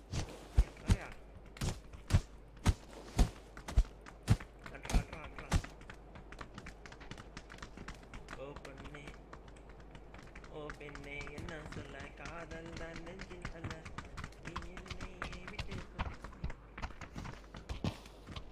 ஓ பெண்ணே என்ன சொல்ல காதல் தான் நெஞ்சில் அல்ல நீ என்னை விட்டு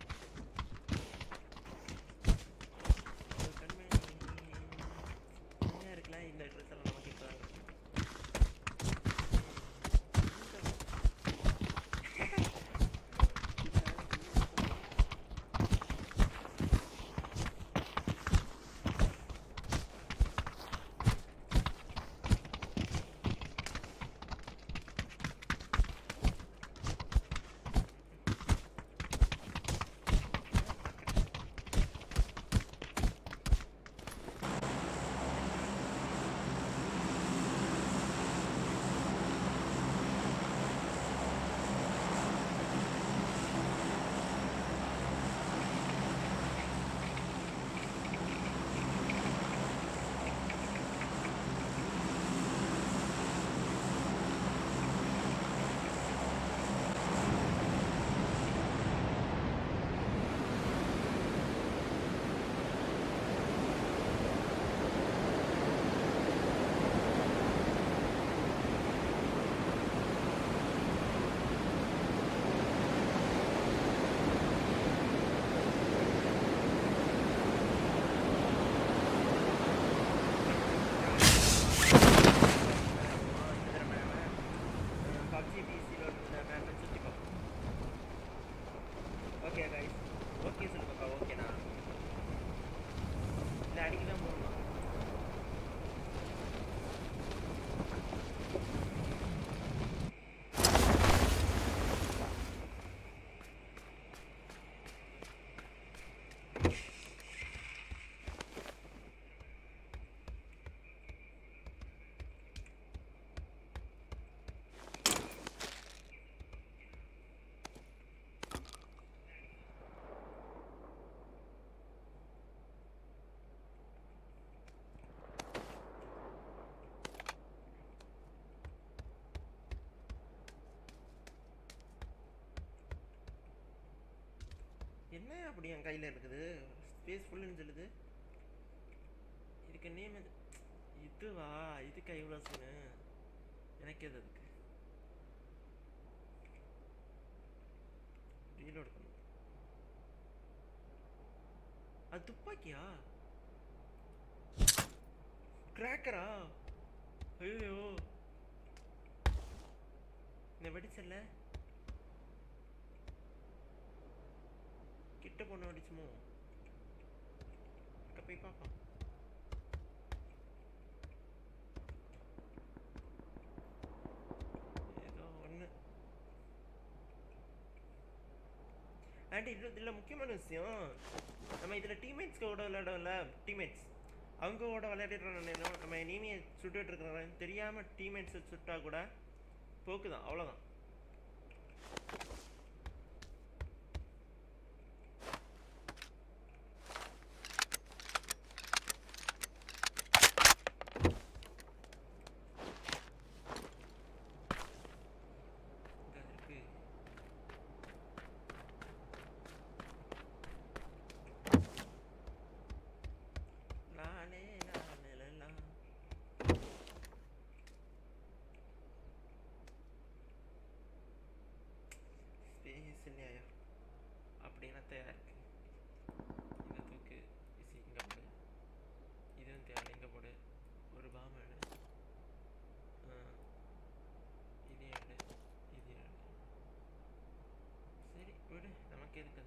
ஓகே கைஸ், ஓகே சொல்லுங்கக்கா. ஓகேண்ணா, இல்லை அடிக்க தான் போகணும். என்ன அப்படி என் கையில் இருக்குது, ஸ்பேஸ் ஃபுல்லுன்னு சொல்லுது. இதுக்கு நேம் இதுவா? இதுக்கு இவ்வளோ சீனு எனக்கு எது? அதுக்கு ரீலோட் பண்ணு. அது துப்பாக்கியா? கிராக்கரா? ஐயோ, இந்த வெடிச்சல்ல கிட்ட பொண்ணு வெடிச்சுமோ? அங்கே போய் பார்ப்போம். ஏதோ ஒன்று. ஆண்டி இதில் முக்கியமான விஷயம், நம்ம இதில் டீம்மேட்ஸ்க்கோட விளையாடல. டீம்மேட்ஸ் அவங்களோட விளையாடிட்டு நம்ம இனிமையை சுட்டுட்டு இருக்கிறோம் தெரியாமல் டீம்மேட்ஸை சுட்டா கூட போக்குதான், அவ்வளோதான். இல்லையா அப்படின்னா தேவை இருக்கு. இதை தூக்கு, இங்கே போடு. இதுவும் தேவை, இங்கே போடு. ஒரு பாம் எடு, இது எடு, இது எடு. சரி விடு, நமக்கு இருக்குது.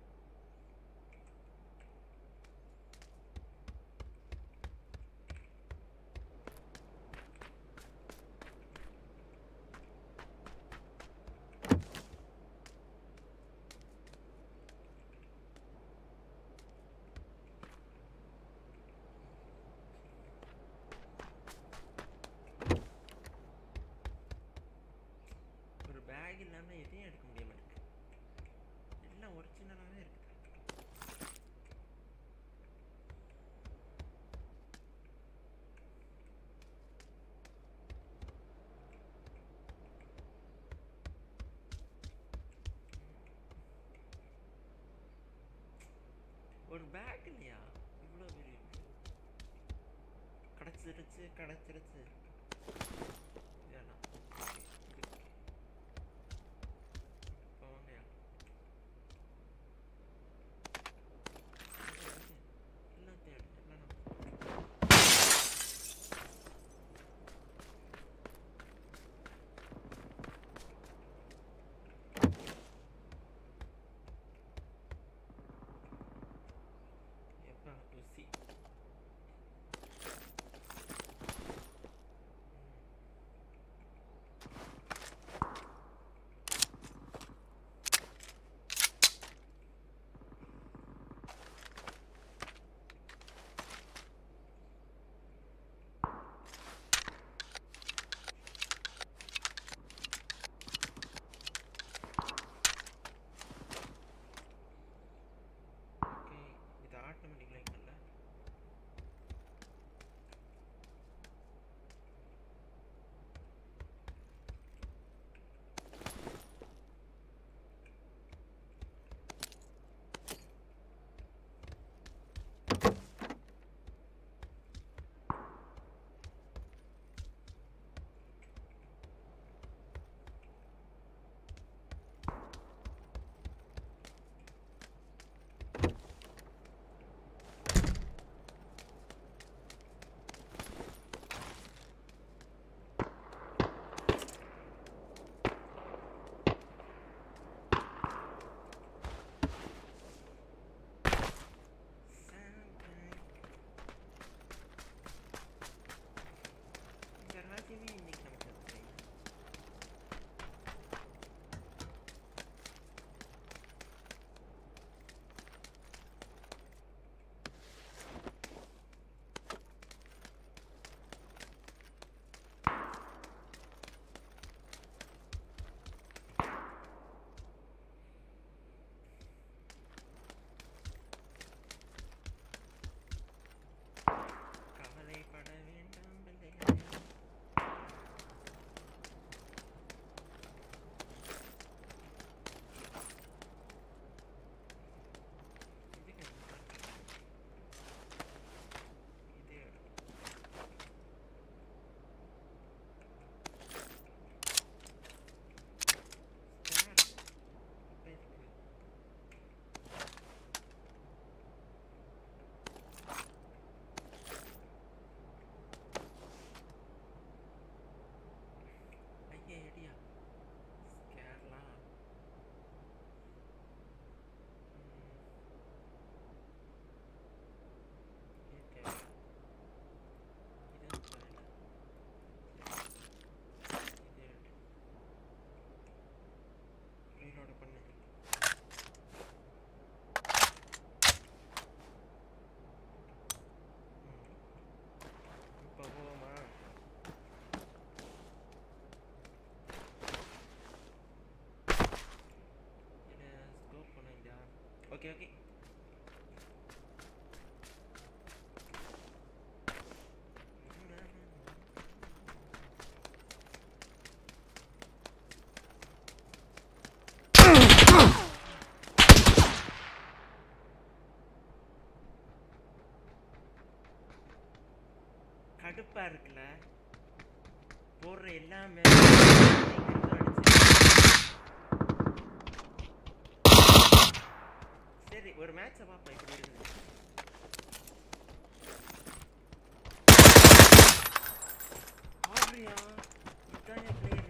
பேக் இல்லாமல் எதையும் எடுக்க முடியாமல் இருக்கு. எல்லாம் ஒரிஜினலாகவே இருக்குது. ஒரு பேக் இல்லையா? இவ்வளோ பெரிய கிடச்சிருச்சு கிடச்சிருச்சு. Okay okay. கடுப்பா இருக்குல்ல போடுற எல்லாமே. சரி ஒரு மேட்சை பார்ப்போம் இப்படி இருக்குது. ஆடுறியா இதான் என் பிளேயரு.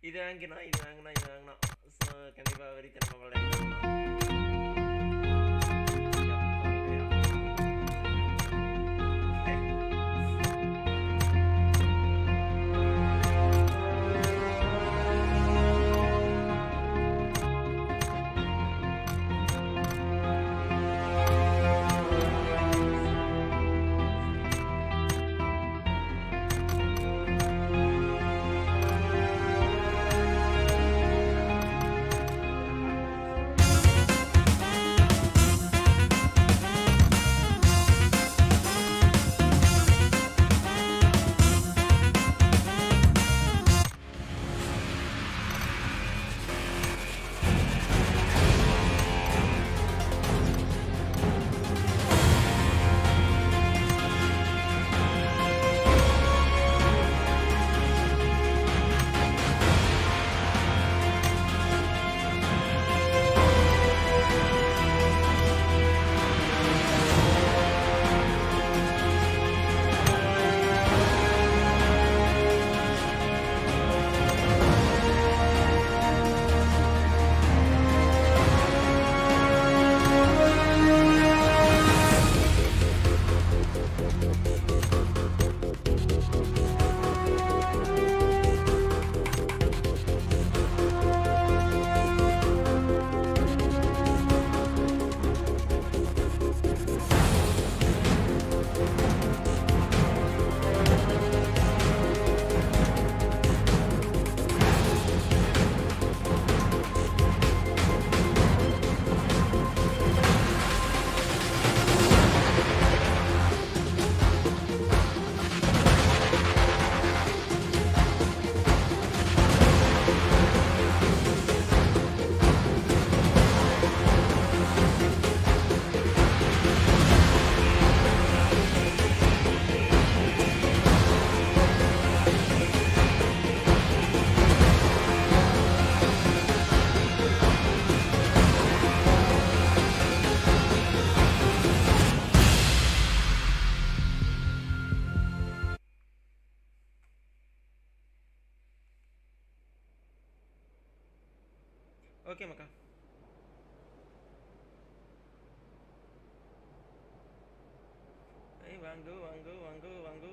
இது வாங்கினா ஸோ கண்டிப்பாக வெறித்தனமாக விளையாடலாம். ஓகே மக்கா. வாங்கு வாங்கு வாங்கு வாங்கு.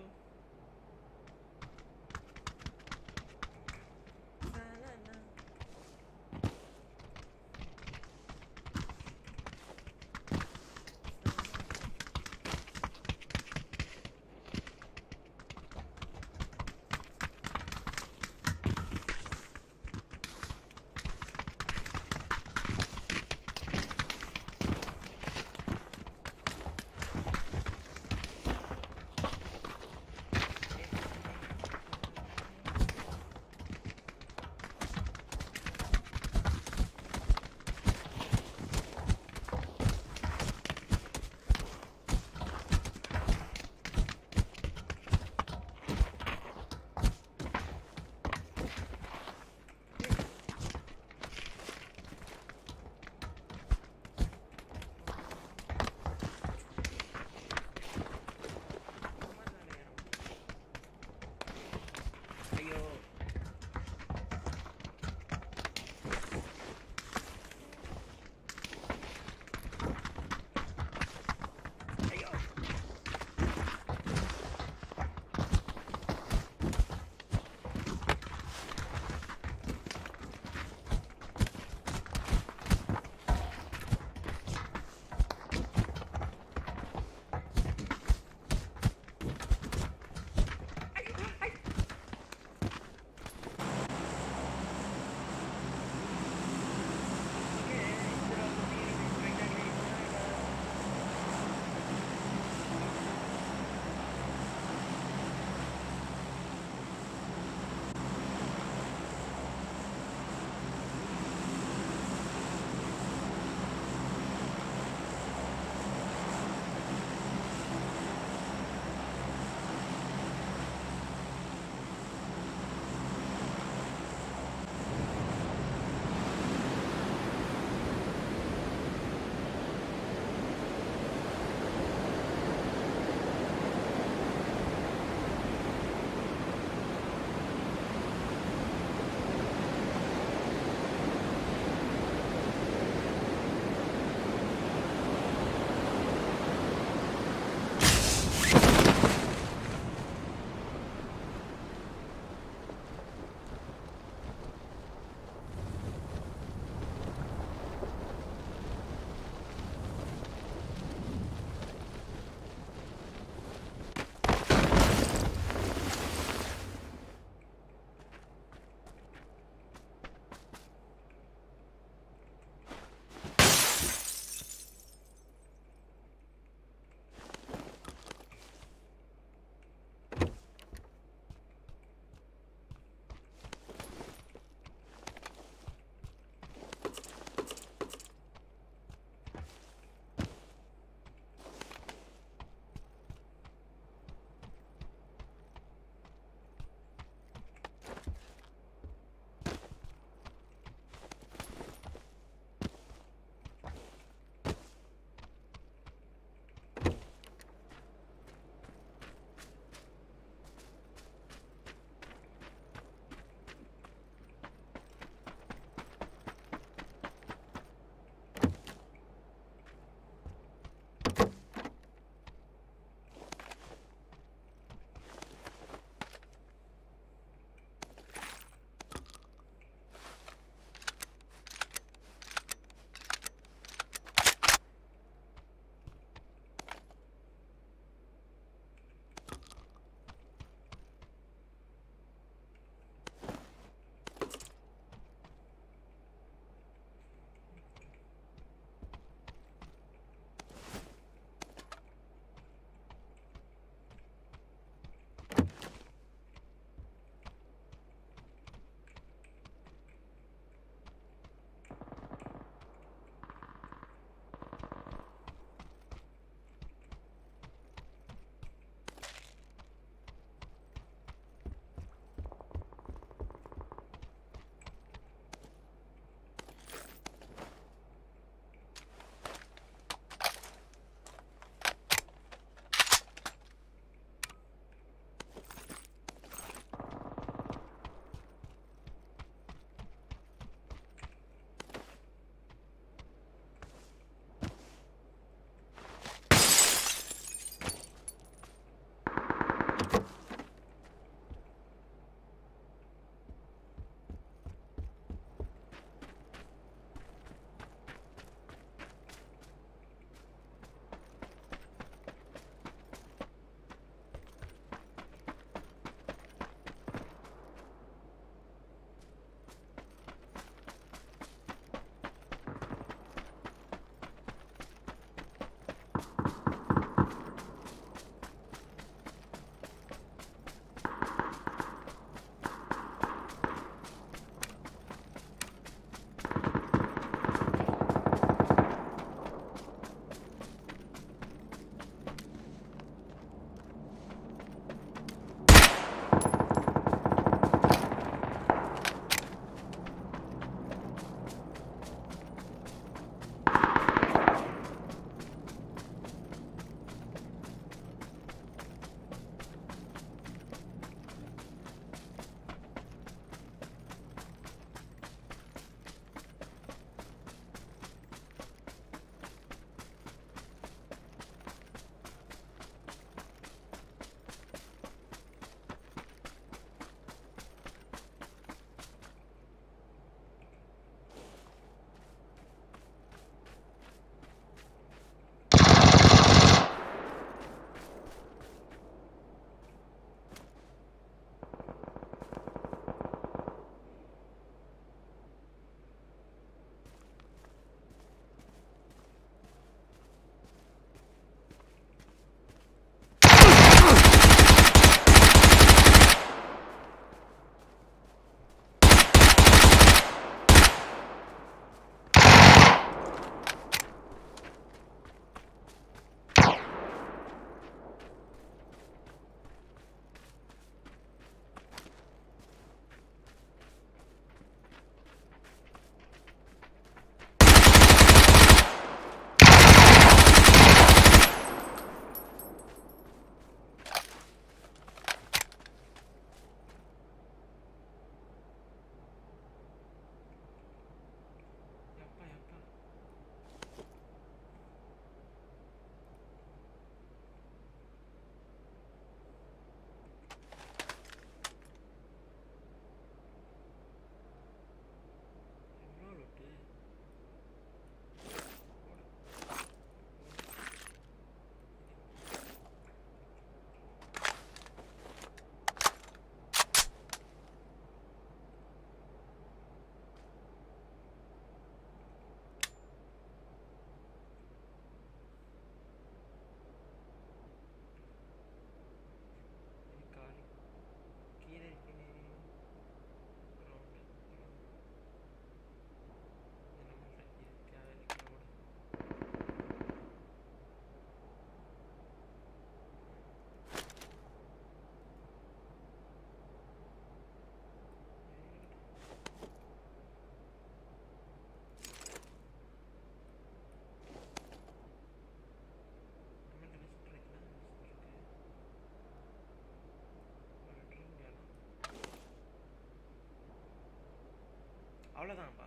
அவ்வளோதான்ப்பா.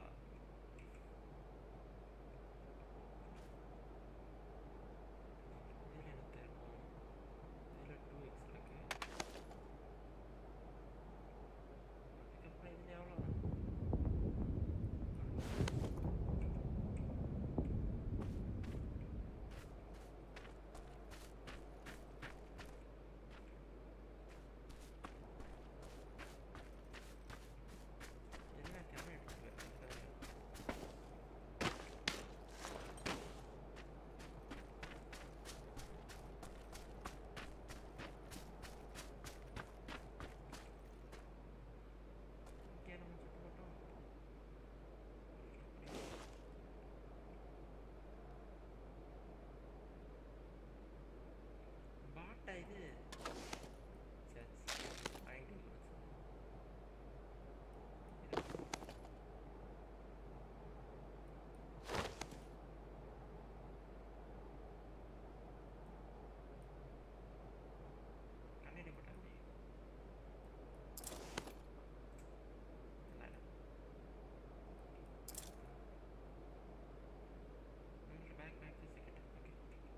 இதில் என்ன இருக்கும்? இதில் 2x இருக்கு. அதுக்கப்புறம் இதில் எவ்வளோ? இது கண்ணாடி போட்டாங்க. Back back second. Okay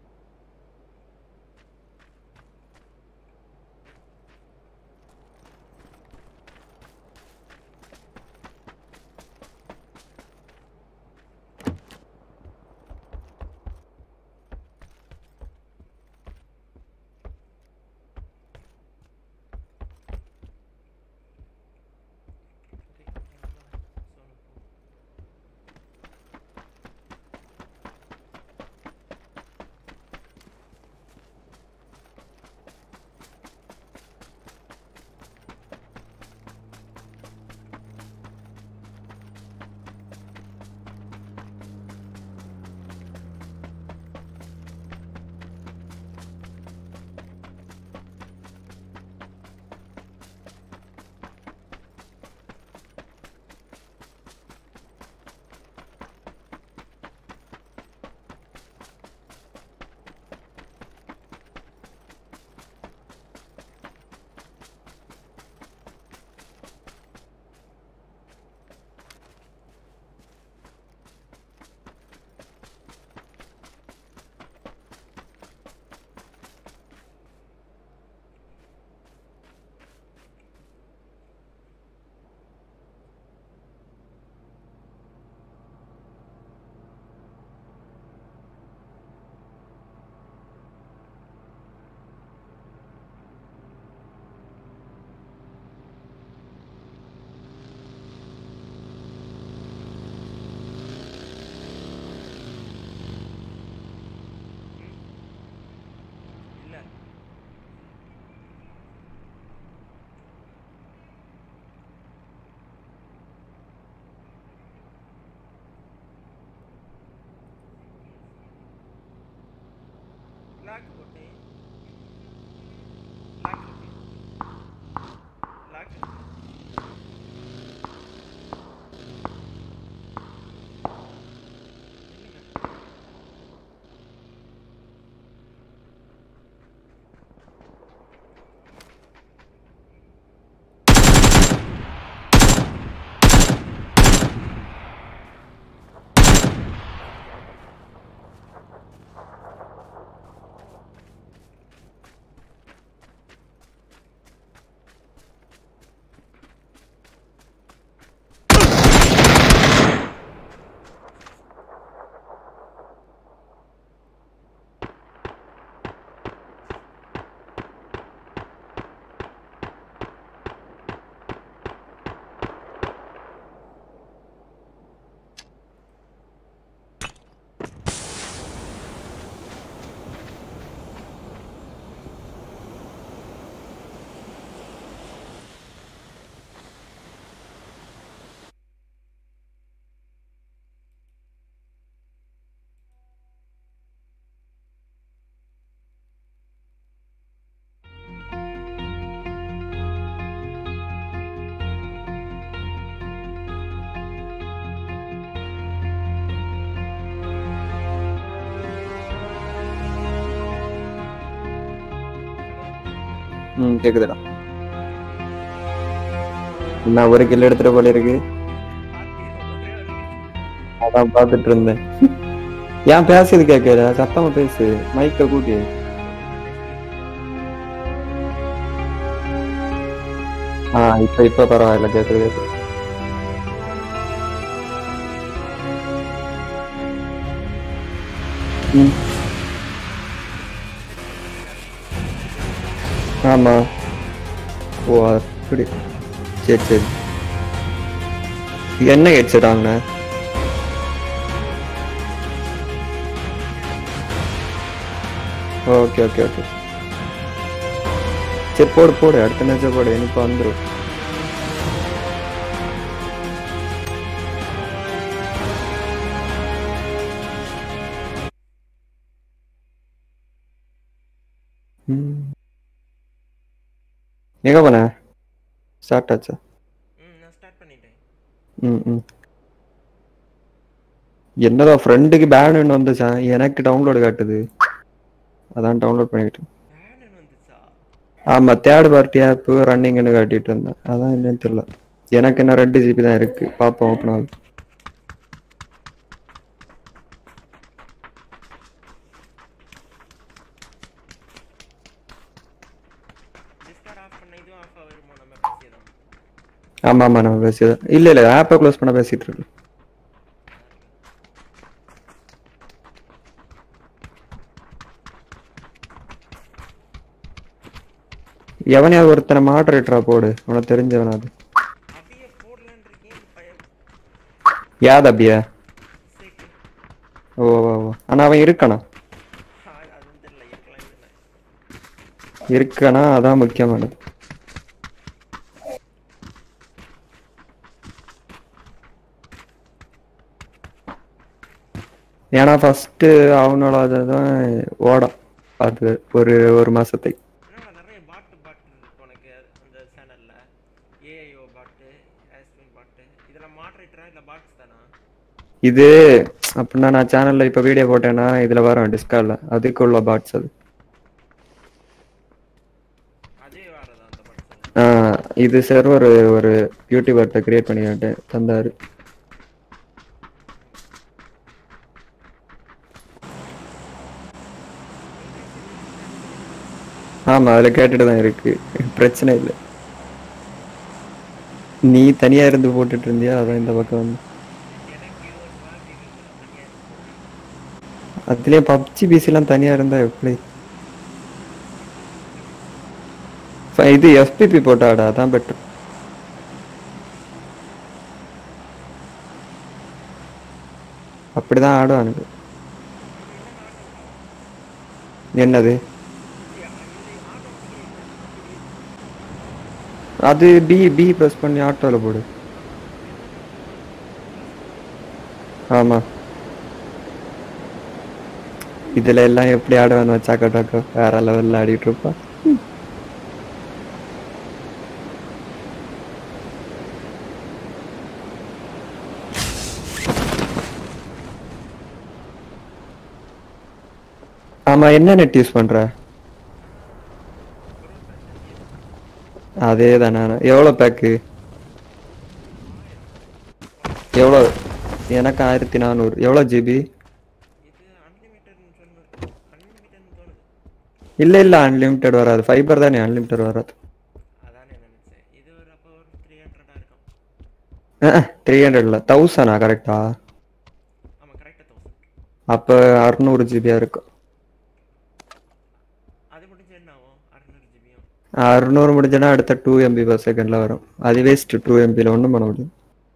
lock போட்டு லாக் கேக்குதுடா. நான் ஒரு கிலோ எடுத்துட்டு போல இருக்கு. அதான் பார்த்துட்டு இருந்தேன். ஏன் பேசுறது கேட்கல? சத்தமா பேசு, மைக்க கூட்டி. இப்ப பரவாயில்ல, கேக்குது. ஆமா. ஓ அப்படி. சரி சரி. என்ன ஹெட்செட் வாங்கின? Okay okay okay. சரி போடு போடு, அடுத்த மேட்சை போடு, எனக்கு வந்துடும். எங்க போன? ஸ்டார்ட் ஆச்சா? நான் ஸ்டார்ட் பண்ணிட்டேன். என்னடா ஃப்ரெண்டுக்கு பேன் வந்துச்சா, எனக்கு டவுன்லோடு காட்டுது. அதான் டவுன்லோட் பண்ணிக்கிட்டேன். ஆமா, தேர்ட் பார்ட்டி ஆப் ரன்னிங்னு காட்டிட்டு இருந்தேன். அதான் என்னன்னு தெரியல. எனக்கு என்ன 2 GB தான் இருக்கு. பாப்போம் ஓப்பன் ஆகுது. ஆமா ஆமா, நம்ம பேசியதான். இல்ல ஆப்பை க்ளோஸ் பண்ண பேசிட்டு இருக்கு. எவனையாவது ஒருத்தனை மாடரேட்டரா போடு, உனக்கு தெரிஞ்சவனாது. யாத் அபியா? ஓ ஆனா அவன் இருக்கானா? இருக்கானா, அதான் முக்கியமானது. ஏன்னா ஃபர்ஸ்ட் அவனோட அதுதான் ஓடும் அது ஒரு மாசத்தை. இது அப்படின்னா நான் சேனல்ல இப்ப வீடியோ போட்டேன்னா இதுல வரும் டிஸ்கார்ட்ல, அதுக்குள்ள பாட்ஸ் அது. இது சர்வர் ஒரு யூடியூபர்ட்ட கிரியேட் பண்ணிட்டு தந்தாரு. ஆமா, அதுல கேட்டுட்டு தான் இருக்கு, பிரச்சனை இல்லை. நீ தனியா இருந்து போட்டுட்டு இருந்தியா, அதான் இந்த பக்கம் வந்து. அதுலயே பப்ஜி பிசி எல்லாம் தனியா இருந்தா எப்படி? இது எஃபிபி போட்டாடா, அதான் பெட்டர். அப்படிதான் ஆடுவானுங்க. என்னது அது? பி பிரஸ் பண்ணி ஆட்டோல போடு. ஆமா, இதுல எல்லாம் எப்படி ஆடுவான்னு வச்சாக்கா டாக்கோ வேற லெவல்ல ஆடிட்டு இருப்பா. ஆமா, என்ன நெட் யூஸ் பண்ற? அதே தானே. எவ்வளவு பேக்கு? எவ்வளவு? எனக்கு 1400. எவ்வளவு ஜிபி? இல்ல அன்லிமிட்டெட் வராது, ஃபைபர் தானே, அன்லிமிட்டெட் வராது. 300 இல்ல 1000. கரெக்டா? அப்ப 600 ஜிபியா இருக்கும். 600 முடிஞ்சனா அடுத்த 2 MB per secondல வரும். அது வேஸ்ட். 2 MBல ஒண்ணும் பண்ண முடியும்.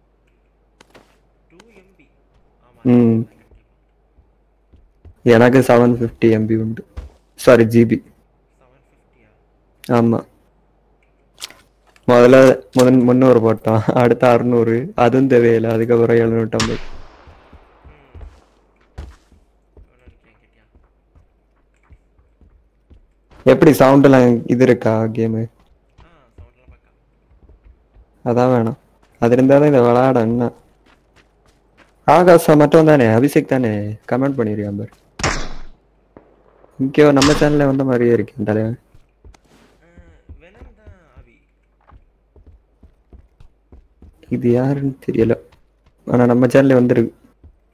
எனக்கு 750 MB உண்டு. Sorry, GB. ஆமா, முதல்ல 300 போட்டான், அடுத்த 600, அதுவும் தேவையில்லை. அதுக்கப்புறம் 750. எப்படி சவுண்ட் எல்லாம் இது இருக்கா கேமு? அதான் வேணும், அது இருந்தாதான் இதை விளையாட. என்ன ஆகாசா மட்டும் தானே, அபிஷேக் தானே கமெண்ட் பண்ணிருக்கான் பாரு. இங்கே நம்ம சேனல்ல வந்த மாதிரியே இருக்கு தலைவன். இது யாருன்னு தெரியல, ஆனா நம்ம சேனல்ல வந்துருக்கு.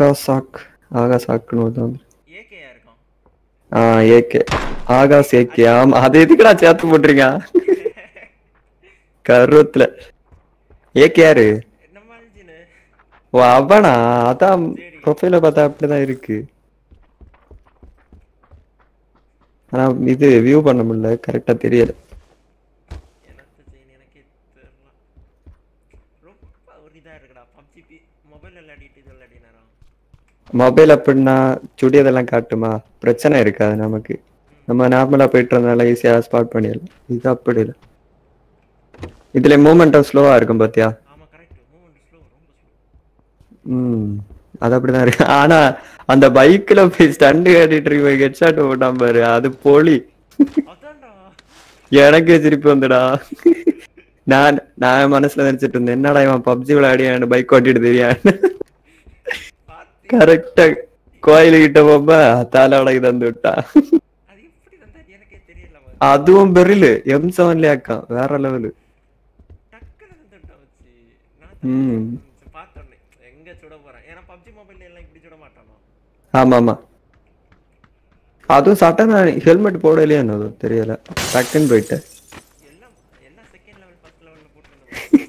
ஆகாசாக் ஆகாசாக்னு வந்து ஏகேயா இருக்கும். A K Akash. A K எதுக்குடா சேர்த்து போட்டுருங்க கருவத்துல. ஏகே யாரு? நம்ம அல்ஜினு. ஓ அவனா? அதான் சரி ப்ரொஃபைல பார்த்தா அப்படிதான் இருக்கு. ஆனா இது வியூ பண்ண முடியல, கரெக்டா தெரியல. எனக்கு செய்யணும், எனக்கே தெரியல. ரொம்ப ஒரு இதா இருக்குடா பப்ஜி. மொபைல் விளையாடிட்டு இது விளையாடினாரா? மொபைல் அப்படின்னா சுடி அதெல்லாம் காட்டுமா, பிரச்சனை இருக்காது நமக்கு. நம்ம நார்மலா போயிட்டு இருந்தாலும் ஈஸியா ஸ்பாட் பண்ணிடலாம். இது அப்படி இல்லை, இதுல மூமெண்ட்டும் ஸ்லோவா இருக்கும் பாத்தியா. ஆமா கரெக்ட், மூவ்மெண்ட் ஸ்லோ, ரொம்ப ஸ்லோ. அது அப்படிதான் இருக்கு. ஆனா அந்த பைக்ல போய் ஸ்டண்ட் காட்டிட்டு இருக்கு, ஹெட்ஷாட் போட்டான் பாரு, அது போலி. அதான்டா. எனக்கே சிரிப்பு வந்துடா. நான் மனசுல நினைச்சிட்டு இருந்தேன், என்னடா இவன் பப்ஜி விளையாடி பைக் ஓட்டிட்டு தெரியாது. பாத்தி கரெக்டா கோயிலுக்கிட்ட போப்ப தாலோட தந்து விட்டா. அது எப்படி வந்தா எனக்கே தெரியல. அதுவும் பெரிலு M7 அக்கா வேற லெவலு. டக்குனு வந்துட்டா வச்சு. நான் ம் தான் பார்த்தோன்னே எங்க சுட போறேன். ஏன்னா பப்ஜி மொபைல்ல எல்லாம் இப்படி சுட மாட்டானோ. ஆமா ஆமா. அதுவும் சட்டனா ஹெல்மெட் போடலையே என்னது தெரியல, டக்குன்னு போயிட்டேன். எல்லாம் எல்லாம் செகண்ட் லெவல் ஃபர்ஸ்ட் லெவல்ல போட்டு வந்து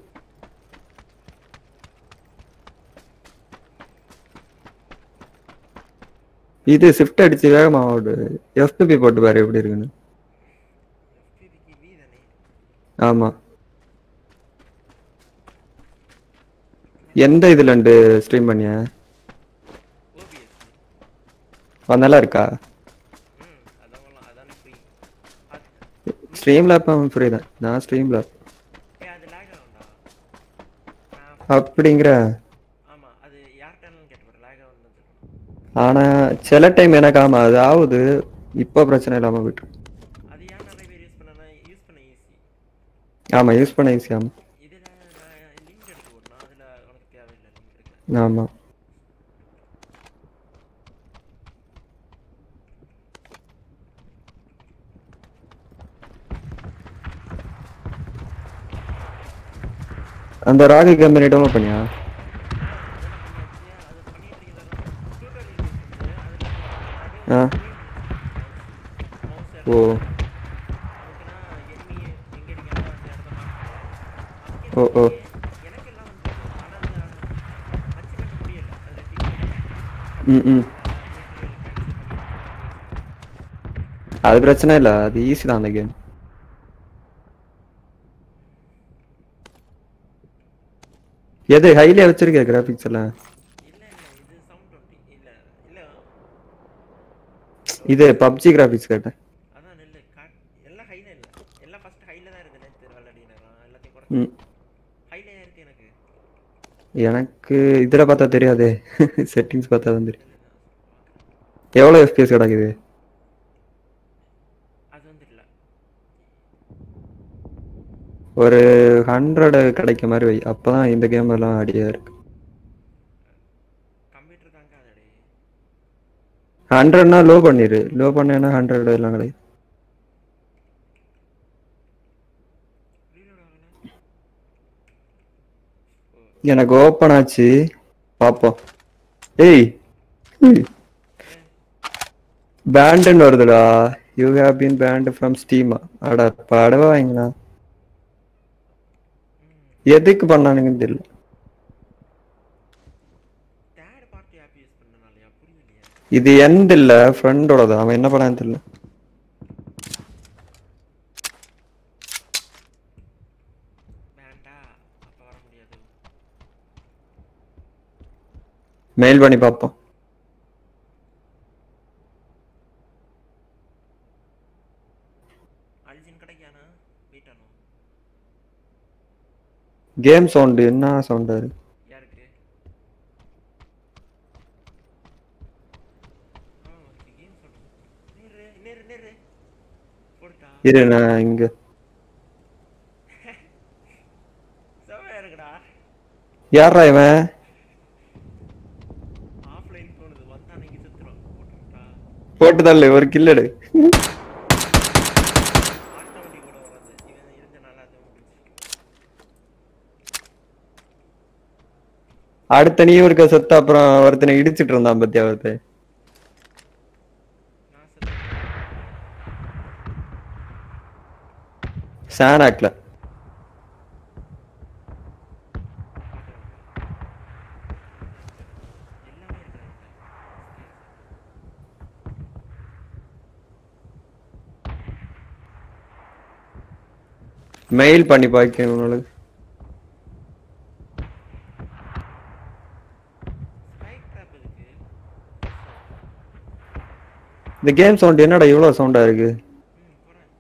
இது ஷிஃப்ட் அடிச்சு வேகமா ஓடு, FPP போட்டு பாரு எப்படி இருக்குன்னு. FPV தானே. ஆமா. எந்த இதுல இருந்து ஸ்ட்ரீம் பண்ணிய? OBS. நல்லா இருக்கா? அதான் ஃப்ரீ. ஸ்ட்ரீம் லேப் ஃப்ரீ தான், நான் ஸ்ட்ரீம் லேப். அது லாக் ஆகும்டா. அப்படிங்கிற. ஆமா அது ஏர்டெல்னு கேட்டவர் லாக் ஆகும்னு. ஆனா சில டைம் எனக்கு ஆமா அது ஆகுது, இப்போ பிரச்சனை இல்லாம போயிட்டு. அது ஏன் நிறைய பேர் யூஸ் பண்ண ஈஸி. ஆமா யூஸ் பண்ண ஈஸி. ஆமா இதுல நான் லிங்க் எடுத்து போடணும், அதுல உனக்கு தேவையில்லை லிங்க் எடுக்க. ஆமா. அந்த ராகி கம்பெனி டவுன்லோட் பண்ணியா? ஆ ஓ ஓ ஓ ம் அது பிரச்சனை இல்லை, அது ஈஸி தான் அந்த கேம். எது ஹைலியா வச்சிருக்க கிராபிக்ஸ் எல்லாம்? இது பப்ஜி கிராபிக்ஸ் கேட்டேன். எனக்கு இதுல பார்த்தா தெரியாதே, செட்டிங்ஸ் பார்த்தா தான் தெரியும். எவ்வளவு FPS கிடக்குது? ஒரு 100 கிடைக்க மாதிரி வை, அப்பதான் இந்த கேம் எல்லாம் அடியா இருக்கு. 100னா லோ பண்ணிரு, லோ பண்ணேன்னா 100 எல்லாம் கிடையாது. எனக்கு ஓப்பன் ஆச்சு, பாப்போம். ஏய் பேண்ட்னு வருதுடா, you have been banned from Steam. அட படவா வாங்கினா எதுக்கு பண்ணானுங்கன்னு தெரியல. இது எந்த இல்ல ஃப்ரெண்டோடது, அவன் என்ன பண்ணான்னு தெரியல. மெயில் பண்ணி பார்ப்போம். கேம் சவுண்ட் என்ன சவுண்ட்? இரு நான் இங்க. யாரா இவன்? போட்டு தள்ளு, ஒரு கில்லடு. அடுத்த நீ இருக்க செத்த அப்புறம் ஒருத்தனை இடிச்சிட்டு இருந்தான் பத்தியா ஒருத்தன் நான் செத்து சானாக்ல எல்லாமே இருக்கிறாங்க. மெயில் பண்ணி பாக்கணும் உனக்கு ஸ்பைக் ட்ராப் இருக்கு. இந்த கேம் சவுண்ட் என்னடா இவ்வளவு சவுண்டா இருக்கு போறேன்.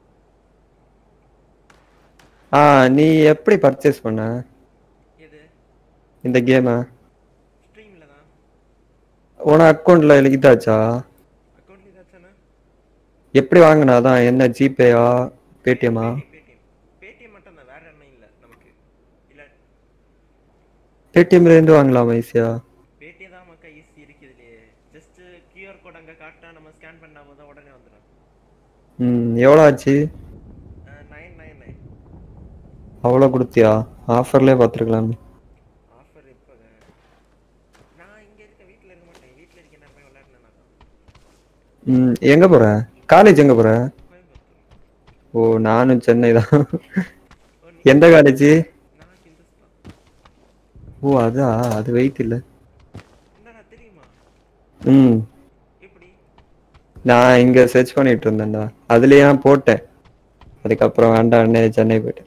நீ எப்படி பர்ச்சேஸ் பண்ண எது இந்த கேம ஸ்ட்ரீம்ல தான் உன அக்கௌண்ட்ல இதாச்சா அக்கௌண்ட்ல ஏதாச்சும்னா எப்படி வாங்கினா அதான் என்ன ஜிபேயா பேடிஎம்மா பேடிஎம் மட்டும் தான், வேற என்ன இல்ல நமக்கு. இல்ல பேடிஎம்ல இருந்து வாங்கலாமா ஈஸியா பேடிஎம் தான் மக்கா ஈஸி இருக்கு இதுலயே. ஜஸ்ட் கியூஆர் கோட் அங்க காட்டா நம்ம ஸ்கேன் பண்ணா போதும் உடனே வந்துடும். எவ்வளோ ஆச்சு 999 அவ்வளோ கொடுத்தியா ஆஃபர்லயே பார்த்துருக்கலாம் ஆஃபர் இப்போங்க. நான் இங்க இருக்க வீட்ல இருக்க மாட்டேன். வீட்ல இருக்க நான் போய் விளையாடுனேன். எங்க போற காலேஜ் எங்க போற கோயம்புத்தூர். ஓ நானும் சென்னை தான் ஓ, எந்த காலேஜ் நான் ஹிந்துஸ்தான். ஓ அது வெயிட் இல்ல என்னடா தெரியுமா? ம் எப்படி? நான் இங்க சர்ச் பண்ணிட்டு இருந்தேன்டா அதுலயே போட்டேன் அதுக்கப்புறம் வேண்டாம்னு சென்னை போயிட்டேன்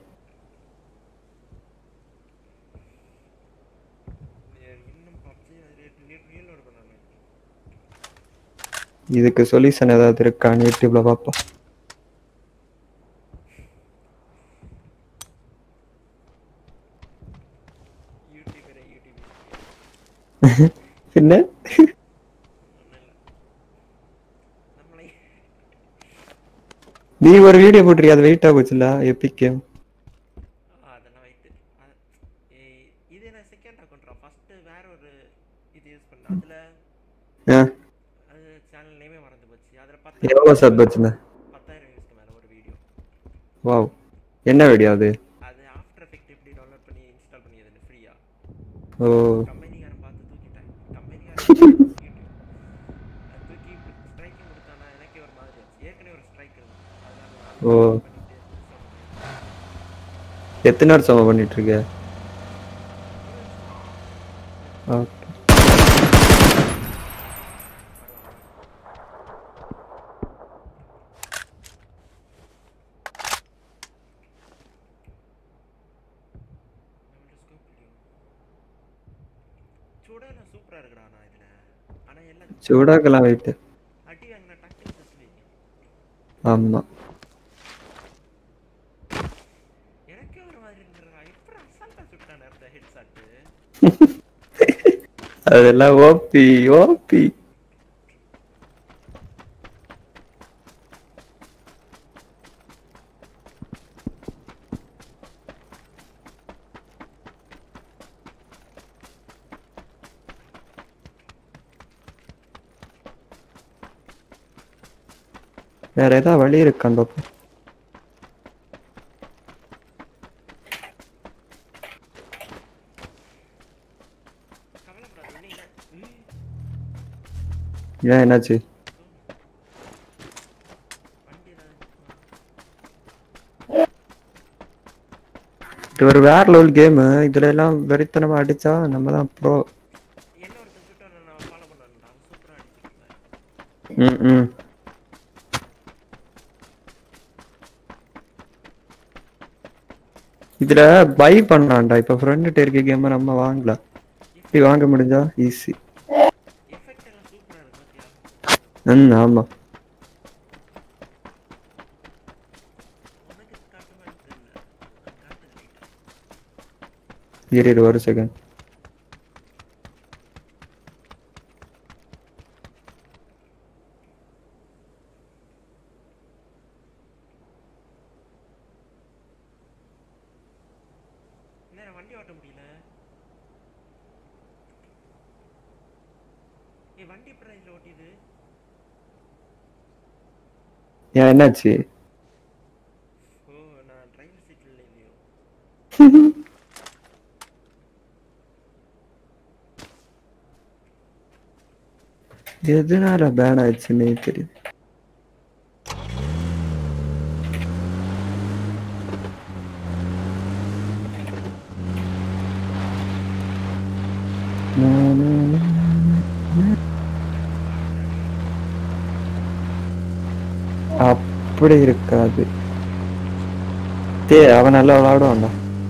இன்னும் பப்ஜி ரீலோட் பண்ணணும். இதுக்கு சொல்யூஷன் ஏதாவது இருக்கான்னு யூடியூப்ல பார்ப்போம் யூடியூப் என்ன நம்மளை நீ ஒரு வீடியோ போட்டிருக்கிய அது வெயிட்டா போச்சுல எபிக் அதெல்லாம் வைத்து இது நான் செகண்ட் அக்கௌண்ட்ரா. ஃபர்ஸ்ட் வேற ஒரு இது யூஸ் பண்ணேன். அதுல அது சேனல் நேமே மறந்து போச்சு. அதுல எவ்வளோ சப் வச்சுன 10,000 யூஸ்க்கு மேல ஒரு வீடியோ. வாவ் என்ன வீடியோ அது அது ஆஃப்டர் எஃபெக்ட் எப்படி டவுன்லோட் பண்ணி இன்ஸ்டால் பண்ணியது ஃப்ரீயா. ஓ கம்பெனிக்காரன் பார்த்து தூக்கிட்டேன். கம்பெனிக்காரன் யூடியூப் அது தூக்கி ஸ்ட்ரைக்கிங் கொடுத்தானா எனக்கே ஒரு மாதிரி ஆச்சு. ஏற்கனவே ஒரு ஸ்ட்ரைக் இருந்துச்சு. அதனால நான் ஓ பண்ணிட்டு எத்தனை வருஷமா பண்ணிட்டு இருக்க ஓகே சூடாலாம் சூப்பரா இருக்குடா. நான் இதுல ஆனா எல்லாம் சூடாக்கலாம் வெயிட் அடி வாங்கின டக்குனு செத்துவே. ஆமா எனக்கே ஒரு மாதிரி இருந்துடா. எப்படி அசால்ட்டா சுட்டானே அந்த ஹெட் ஷாட். அதெல்லாம் ஓபி ஓபி வேற ஏதாவது வழி இருக்கான்னு பார்ப்போம் கவலைப்படாத. நீங்க ஏன் என்னாச்சு வண்டி இது ஒரு வேற லெவல் கேம் இதுல எல்லாம் வெறித்தனமா அடிச்சா நம்ம தான் ப்ரோ என்ன ஒருத்தன் சுட்டான நான் ஃபாலோ பண்ணறேன்டா. சூப்பரா அடிச்சிருக்கேன். ம் இதுல பை பண்ணலாம்டா இப்ப ஃப்ரெண்ட் இருக்க கேம் நம்ம வாங்கலாம் இப்படி வாங்க முடிஞ்சா ஈஸி எஃபெக்ட் எல்லாம் சூப்பரா இருக்கு பாத்தியா? ஆமா உனக்கு காட்டுமா தெரியல. காட்டு லைட்டா. இரு ஒரு செகண்ட் என்ன வண்டி ஓட்ட முடியல. வண்டி எப்படி இதுல ஓட்டிது? ஏன் என்னாச்சு ஓ நான் டிரைவர் சீட்ல இல்லையோ. எதனால பேன் ஆயிடுச்சுன்னே தெரியுது. அப்படி இருக்காது. அவன் நல்லா விளையாடுவான்டா.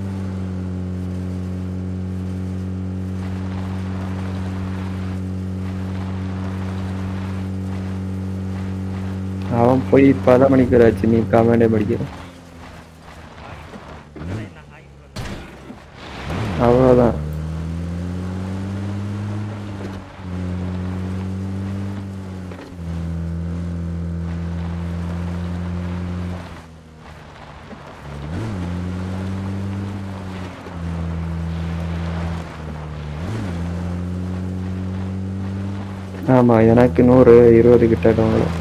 அவன் போய் 10 மணிக்கு ஆச்சு, நீ கமெண்டே படிக்கிற. அவ்வளோதான். ஆமா, எனக்கு 120 கிட்ட டவுன்லோட்.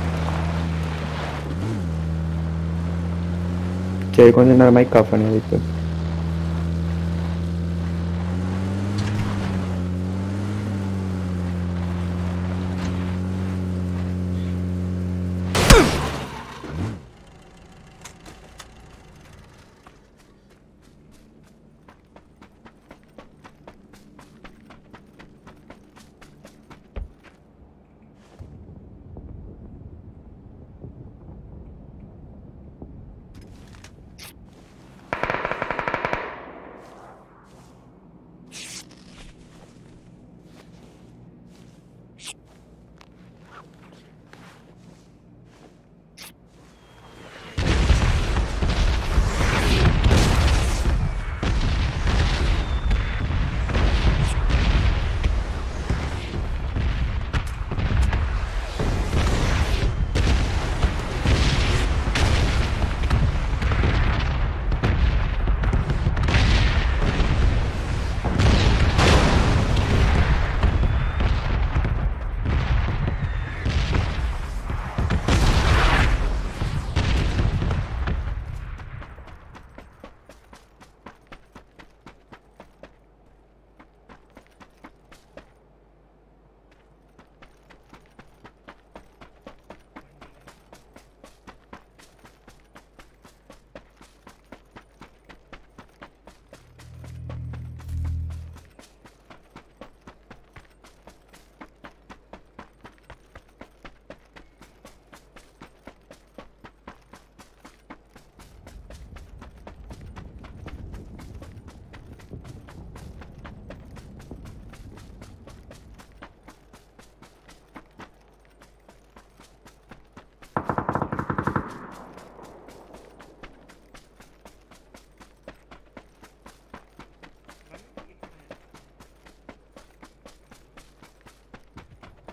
சரி, கொஞ்ச நேரம் மைக் ஆஃப் பண்ணி வைப்பு.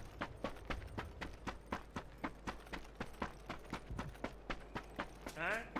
Huh?